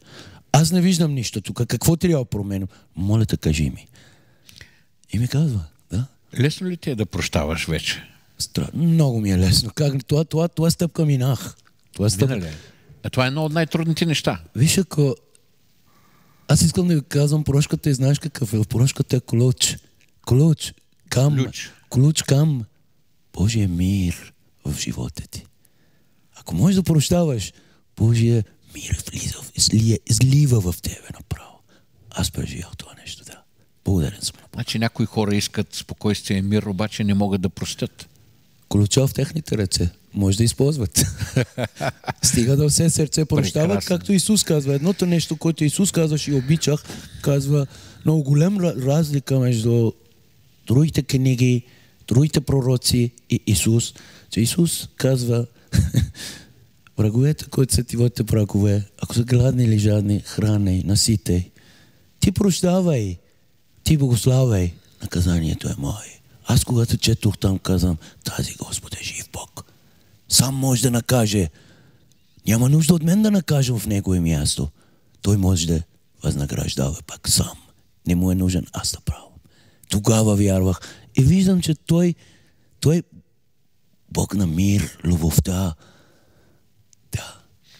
аз не виждам нищо тук, какво трябва да променям? Моля те, кажи ми. И ми казва, да. Лесно ли ти е да прощаваш вече? Стра... Много ми е лесно. Как? Това, това, това стъпка минах. Това, стъпка... А това е едно от най-трудните неща. Виж, ако... Аз искам да ви казвам прошката и знаеш какъв е. Прошката е ключ. Ключ. Към. Ключ. Ключ към Божия мир в живота ти. Ако можеш да прощаваш, Божия мир влиза, излия, излива в тебе направо. Аз преживял това нещо, да. Благодарен съм. Значи някои хора искат спокойствие и мир, обаче не могат да простят. Ключа в техните ръце. Може да използват. Стига да все сърце прощават, както Исус казва. Едното нещо, което Исус казваше и обичах, казва много голям разлика между другите книги, другите пророци и Исус. Че Исус казва враговете, които са твоите врагове, ако са гладни или жадни, храни, наситай. Ти прощавай, ти благославяй, наказанието е мое. Аз когато четох там, казвам, тази Господ е жив Бог. Сам може да накаже. Няма нужда от мен да накажа в Негово място. Той може да възнаграждава пак сам. Не му е нужен аз да правя. Тогава вярвах и виждам, че Той, Той Бог на мир, любовта. Да.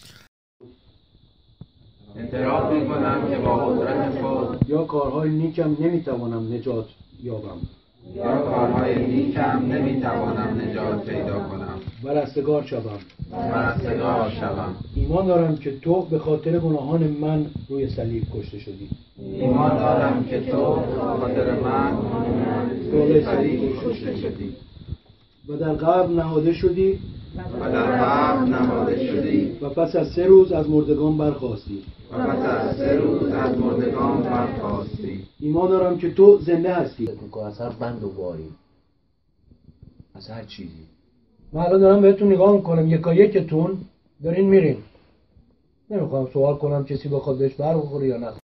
اعتراف میکنم که با قدرت خود یا کارهای نیکم نمیتوانم نجات یابم یا کارهای نیکم نمیتوانم نجات پیدا کنم و رستگار شوم و رستگار شوم. ایمان دارم که تو به خاطر گناهان من روی صلیب کشته شدی. ایمان دارم که تو به خاطر من روی صلیب کشته شدی و در قبر نهاده شدی و در قبر نهاده شدی و پس از سه روز از مردگان برخاستی و پس از سه روز از مردگان برخاستی. ایمان دارم که تو زنده هستی. از هر بند و باری، از هر چیزی. من الان دارم بهتون نگاه میکنم، یکا یکتون دارین میرین. نمیخوام سوال کنم کسی بخواد بهش بر بخوره یا نه.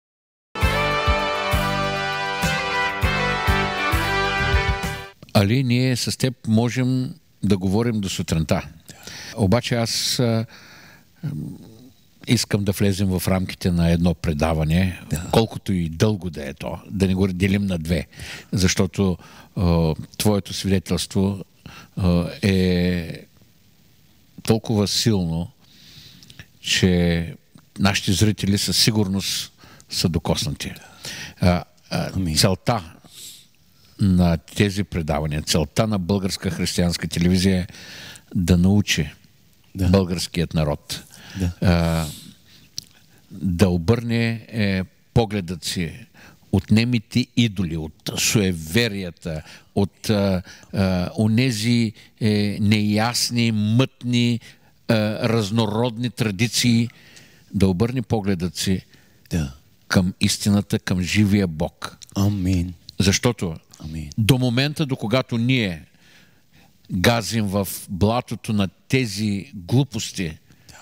Али, ние с теб можем да говорим до сутринта. Обаче аз а, искам да влезем в рамките на едно предаване, да. Колкото и дълго да е то, да не го делим на две, защото а, твоето свидетелство а, е толкова силно, че нашите зрители със сигурност са докоснати. А, а, целта на тези предавания, целта на Българска християнска телевизия е да научи да. българският народ, да, а, да обърне е, погледът си от немите идоли, от суеверията, от а, а, онези е, неясни, мътни, а, разнородни традиции, да обърне погледът си да. към истината, към живия Бог. Амин. Защото Амин. До момента, до когато ние газим в блатото на тези глупости, да.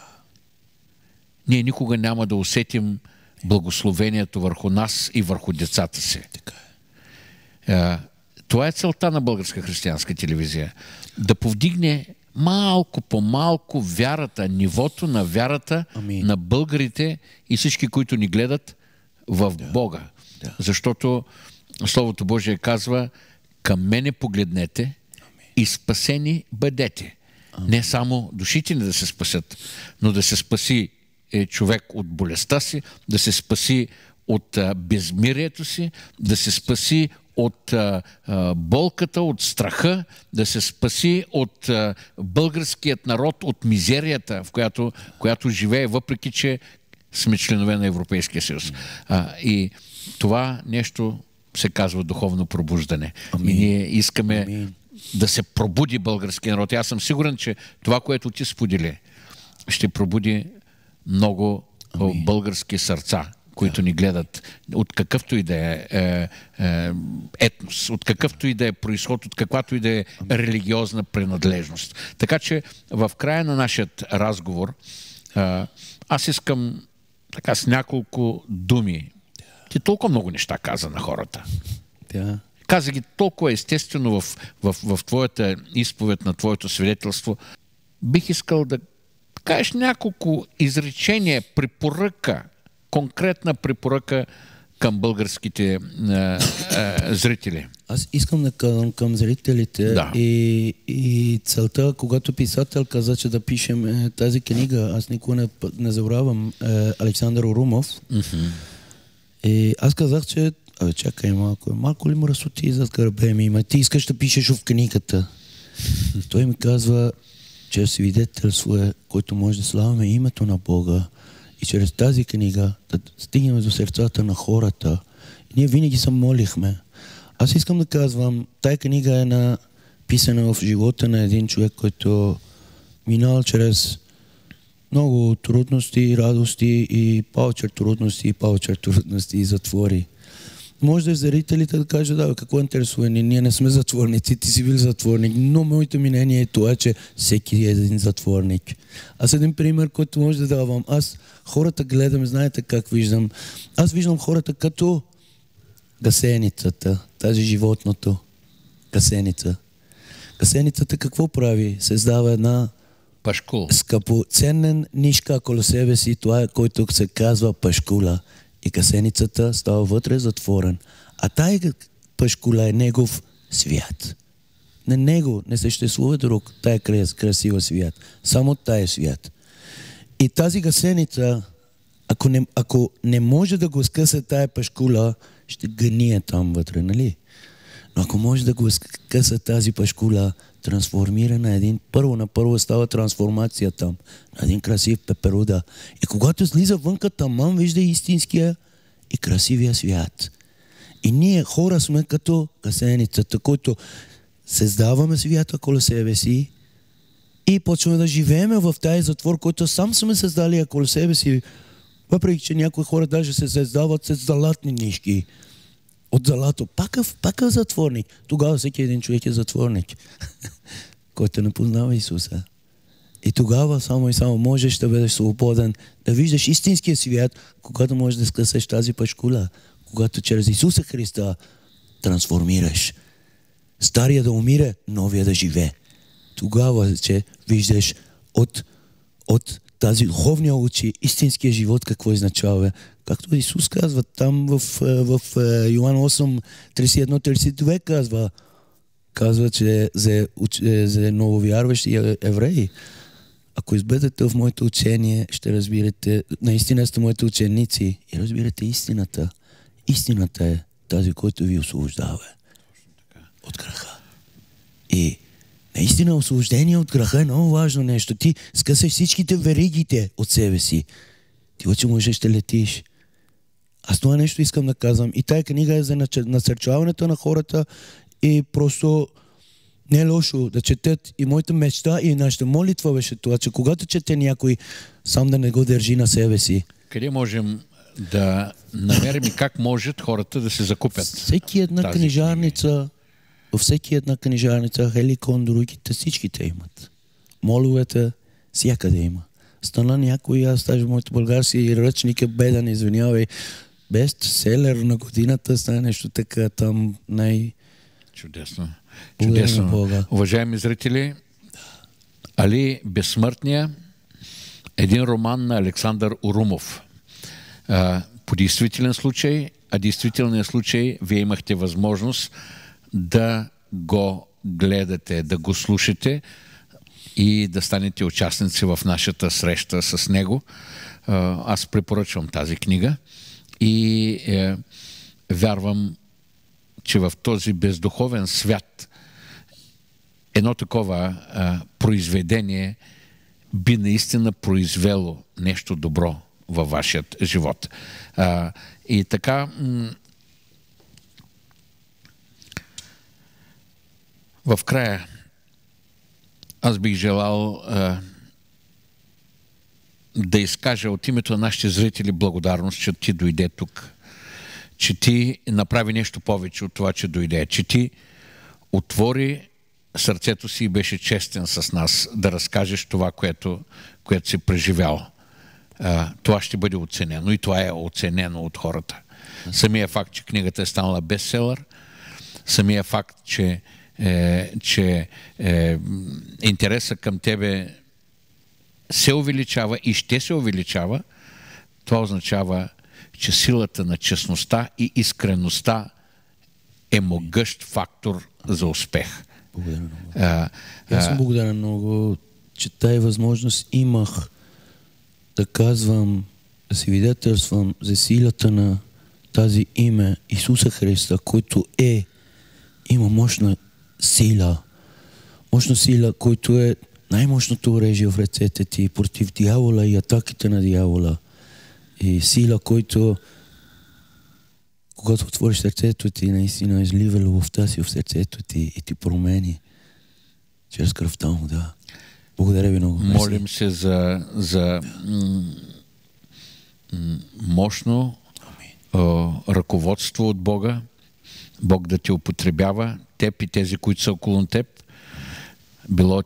ние никога няма да усетим благословението върху нас и върху децата си. Така е. Това е целта на Българска християнска телевизия. Да повдигне малко по малко вярата, нивото на вярата Амин. На българите и всички, които ни гледат в да. Бога. Да. Защото Словото Божие казва, към мене погледнете Амин. И спасени бъдете. Амин. Не само душите ни да се спасят, но да се спаси е, човек от болестта си, да се спаси от а, безмирието си, да се спаси от а, а, болката, от страха, да се спаси от а, българският народ, от мизерията, в която, която живее, въпреки че сме членове на Европейския съюз. А, и това нещо се казва духовно пробуждане. Амин. И ние искаме Амин. Да се пробуди българския народ. И аз съм сигурен, че това, което ти сподели, ще пробуди много Амин. Български сърца, които да. Ни гледат от какъвто и да е, е, е етнос, от какъвто и да е произход, от каквато и да е религиозна принадлежност. Така че в края на нашия разговор е, аз искам така с няколко думи. Ти толкова много неща каза на хората. Да. Каза ги толкова естествено в, в, в твоята изповед, на твоето свидетелство. Бих искал да кажеш няколко изречения, препоръка конкретна препоръка към българските а, а, зрители. Аз искам да казвам към зрителите да. и, и целта, когато писател каза, че да пишем е, тази книга, аз никога не, не забравям е, Александър Орумов. Mm-hmm. И аз казах, че абе, чакай малко, малко ли мръсоти зад гърбе ми има? Ти искаш да пишеш в книгата. Той ми казва, че свидетелство е, който може да славяме името на Бога и чрез тази книга да стигнем до сърцата на хората. И ние винаги се молихме. Аз искам да казвам, тая книга е написана в живота на един човек, който минал чрез много трудности, радости и повече трудности и повече трудности и затвори. Може да зрителите да кажат, да, какво е интересува, ние не сме затворници, ти си бил затворник, но моето мнение е това, че всеки е един затворник. Аз един пример, който може да давам. Аз хората гледам, знаете как виждам. Аз виждам хората като гасеницата, тази животното. Гасеница. Гасеницата какво прави? Създава една пашкул. Скъпоценен нишка около себе си, това е, който се казва пашкула. И гасеницата става вътре затворен. А тая пашкула е негов свят. На него не съществува друг тая красива свят. Само тая свят. И тази гасеница, ако не, ако не може да го скъса тая пашкула, ще гъние там вътре, нали? Но ако може да го скъса тази пашкула, трансформира на един, първо на първо става трансформация там, на един красив пеперуда. И когато слиза вънка таман, вижда истинския и красивия свят. И ние хора сме като гасеницата, който създаваме свята около себе си и почваме да живееме в тази затвор, който сам сме създали около себе си. Въпреки че някои хора даже се създават с златни нишки. От злато. Пак е, пак е затворник. Тогава всеки един човек е затворник, който не познава Исуса. И тогава само и само можеш да бъдеш свободен, да виждаш истинския свят, когато можеш да скъсаш тази пашкула, когато чрез Исуса Христа трансформираш. Стария да умира, новия да живее. Тогава, че виждаш от, от тази духовния очи, истинския живот какво означава. Както Исус казва, там в, в, в Йоан осем, тридесет и едно тридесет и две казва, казва, че за, за нововярващи евреи, ако избедете в моето учение, ще разбирате, наистина сте моите ученици и разбирате истината. Истината е тази, която ви освобождава от греха. И наистина освобождение от греха е много важно нещо. Ти скъсаш всичките веригите от себе си. Ти вече можеш да летиш. Аз това нещо искам да казвам. И тая книга е за насърчаването на хората и просто не е лошо да четат. И моята мечта и нашата молитва беше това, че когато чете някой, сам да не го държи на себе си. Къде можем да намерим и как можат хората да се закупят? Всеки една книжарница, във всеки една книжарница, Хеликон, другите, всичките имат. Моловете, всякъде има. Стана някой, аз даже моето български ръчник е беден, извинявай, бестселер на годината, стане нещо така там най... Чудесно. Чудесно. Уважаеми зрители, Али Безсмъртния, един роман на Александър Орумов. А, по действителен случай, а действителният случай, вие имахте възможност да го гледате, да го слушате и да станете участници в нашата среща с него. А, аз препоръчвам тази книга и е, вярвам, че в този бездуховен свят едно такова а, произведение би наистина произвело нещо добро във вашият живот. А, и така в края аз бих желал а, да изкажа от името на нашите зрители благодарност, че ти дойде тук, че ти направи нещо повече от това, че дойде, че ти отвори сърцето си и беше честен с нас да разкажеш това, което, което си преживял. А, това ще бъде оценено и това е оценено от хората. Самия факт, че книгата е станала бестселър, самия факт, че, е, че е, интереса към тебе се увеличава и ще се увеличава, това означава, че силата на честността и искреността е могъщ фактор за успех. Благодаря много. А, Аз съм благодарен много, че тая възможност имах да казвам, да свидетелствам за силата на тази име Исуса Христа, който е, има мощна сила. Мощна сила, който е най-мощното оръжие в ръцете ти против дявола и атаките на дявола. И сила, който когато отвориш сърцето ти, наистина излива любовта си в сърцето ти и ти промени чрез кръвта му, да. Благодаря ви много. Молим се за, за мощно а, ръководство от Бога. Бог да те употребява, теб и тези, които са около теб. Било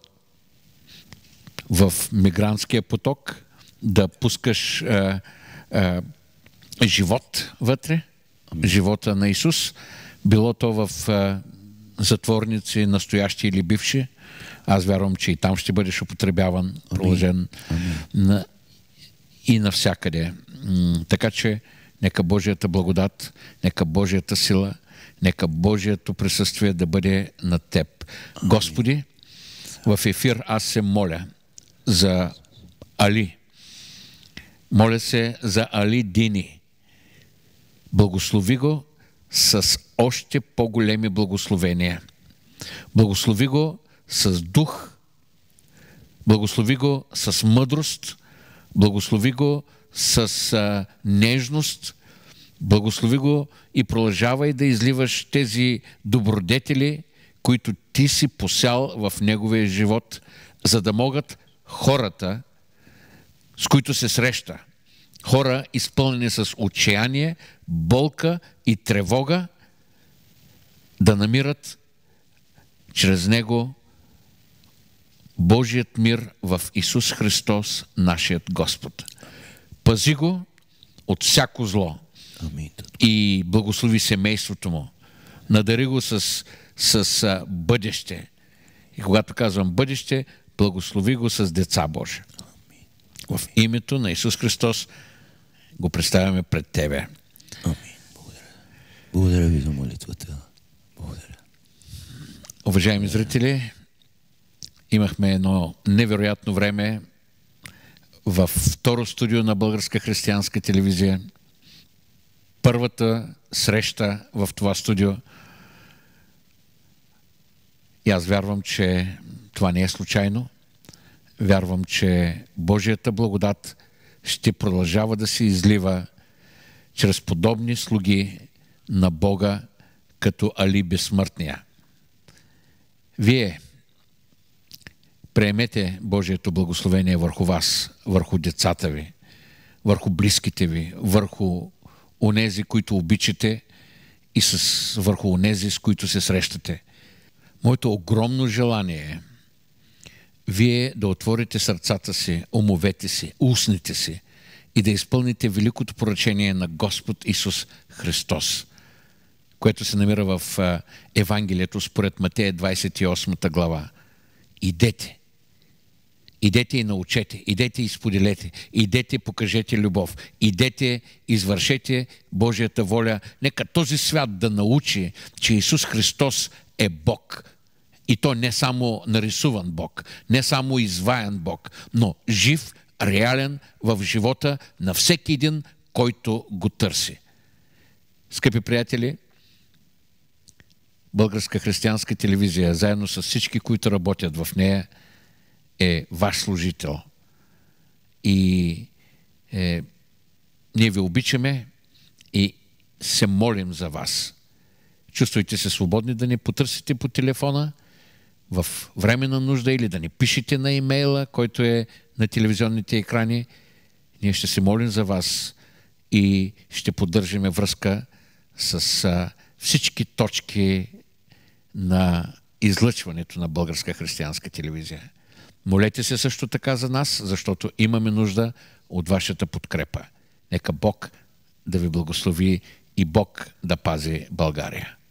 в мигрантския поток, да пускаш а, а, живот вътре, Амин. Живота на Исус, било то в а, затворници, настоящи или бивши. Аз вярвам, че и там ще бъдеш употребяван, продължен на, и навсякъде. М- така че нека Божията благодат, нека Божията сила, нека Божието присъствие да бъде над теб. Амин. Господи, в ефир аз се моля за Али. Моля се за Али Дини. Благослови го с още по-големи благословения. Благослови го с дух. Благослови го с мъдрост. Благослови го с а, нежност. Благослови го и продължавай да изливаш тези добродетели, които ти си посял в неговия живот, за да могат хората, с които се среща, хора изпълнени с отчаяние, болка и тревога, да намират чрез него Божият мир в Исус Христос, нашият Господ. Пази го от всяко зло. Амин. И благослови семейството му. Надари го с, с а, бъдеще. И когато казвам бъдеще, благослови го с деца Божи. В името на Исус Христос го представяме пред Тебе. Амин. Благодаря. Благодаря ви за молитвата. Благодаря. Уважаеми зрители, имахме едно невероятно време във второ студио на Българска християнска телевизия. Първата среща в това студио. И аз вярвам, че това не е случайно. Вярвам, че Божията благодат ще продължава да се излива чрез подобни слуги на Бога, като Али Безсмъртния. Вие приемете Божието благословение върху вас, върху децата ви, върху близките ви, върху онези, които обичате и с, върху онези, с които се срещате. Моето огромно желание е вие да отворите сърцата си, умовете си, устните си и да изпълните великото поръчение на Господ Исус Христос, което се намира в Евангелието според Матея двадесет и осма глава. Идете. Идете и научете. Идете и споделете. Идете, покажете любов. Идете, извършете Божията воля. Нека този свят да научи, че Исус Христос е Бог. И то не само нарисуван Бог, не само изваян Бог, но жив, реален в живота на всеки един, който го търси. Скъпи приятели, Българска християнска телевизия, заедно с всички, които работят в нея, е ваш служител. И е, ние ви обичаме и се молим за вас. Чувствайте се свободни да ни потърсите по телефона в време на нужда или да ни пишете на имейла, който е на телевизионните екрани. Ние ще се молим за вас и ще поддържаме връзка с а, всички точки на излъчването на Българска християнска телевизия. Молете се също така за нас, защото имаме нужда от вашата подкрепа. Нека Бог да ви благослови и Бог да пази България.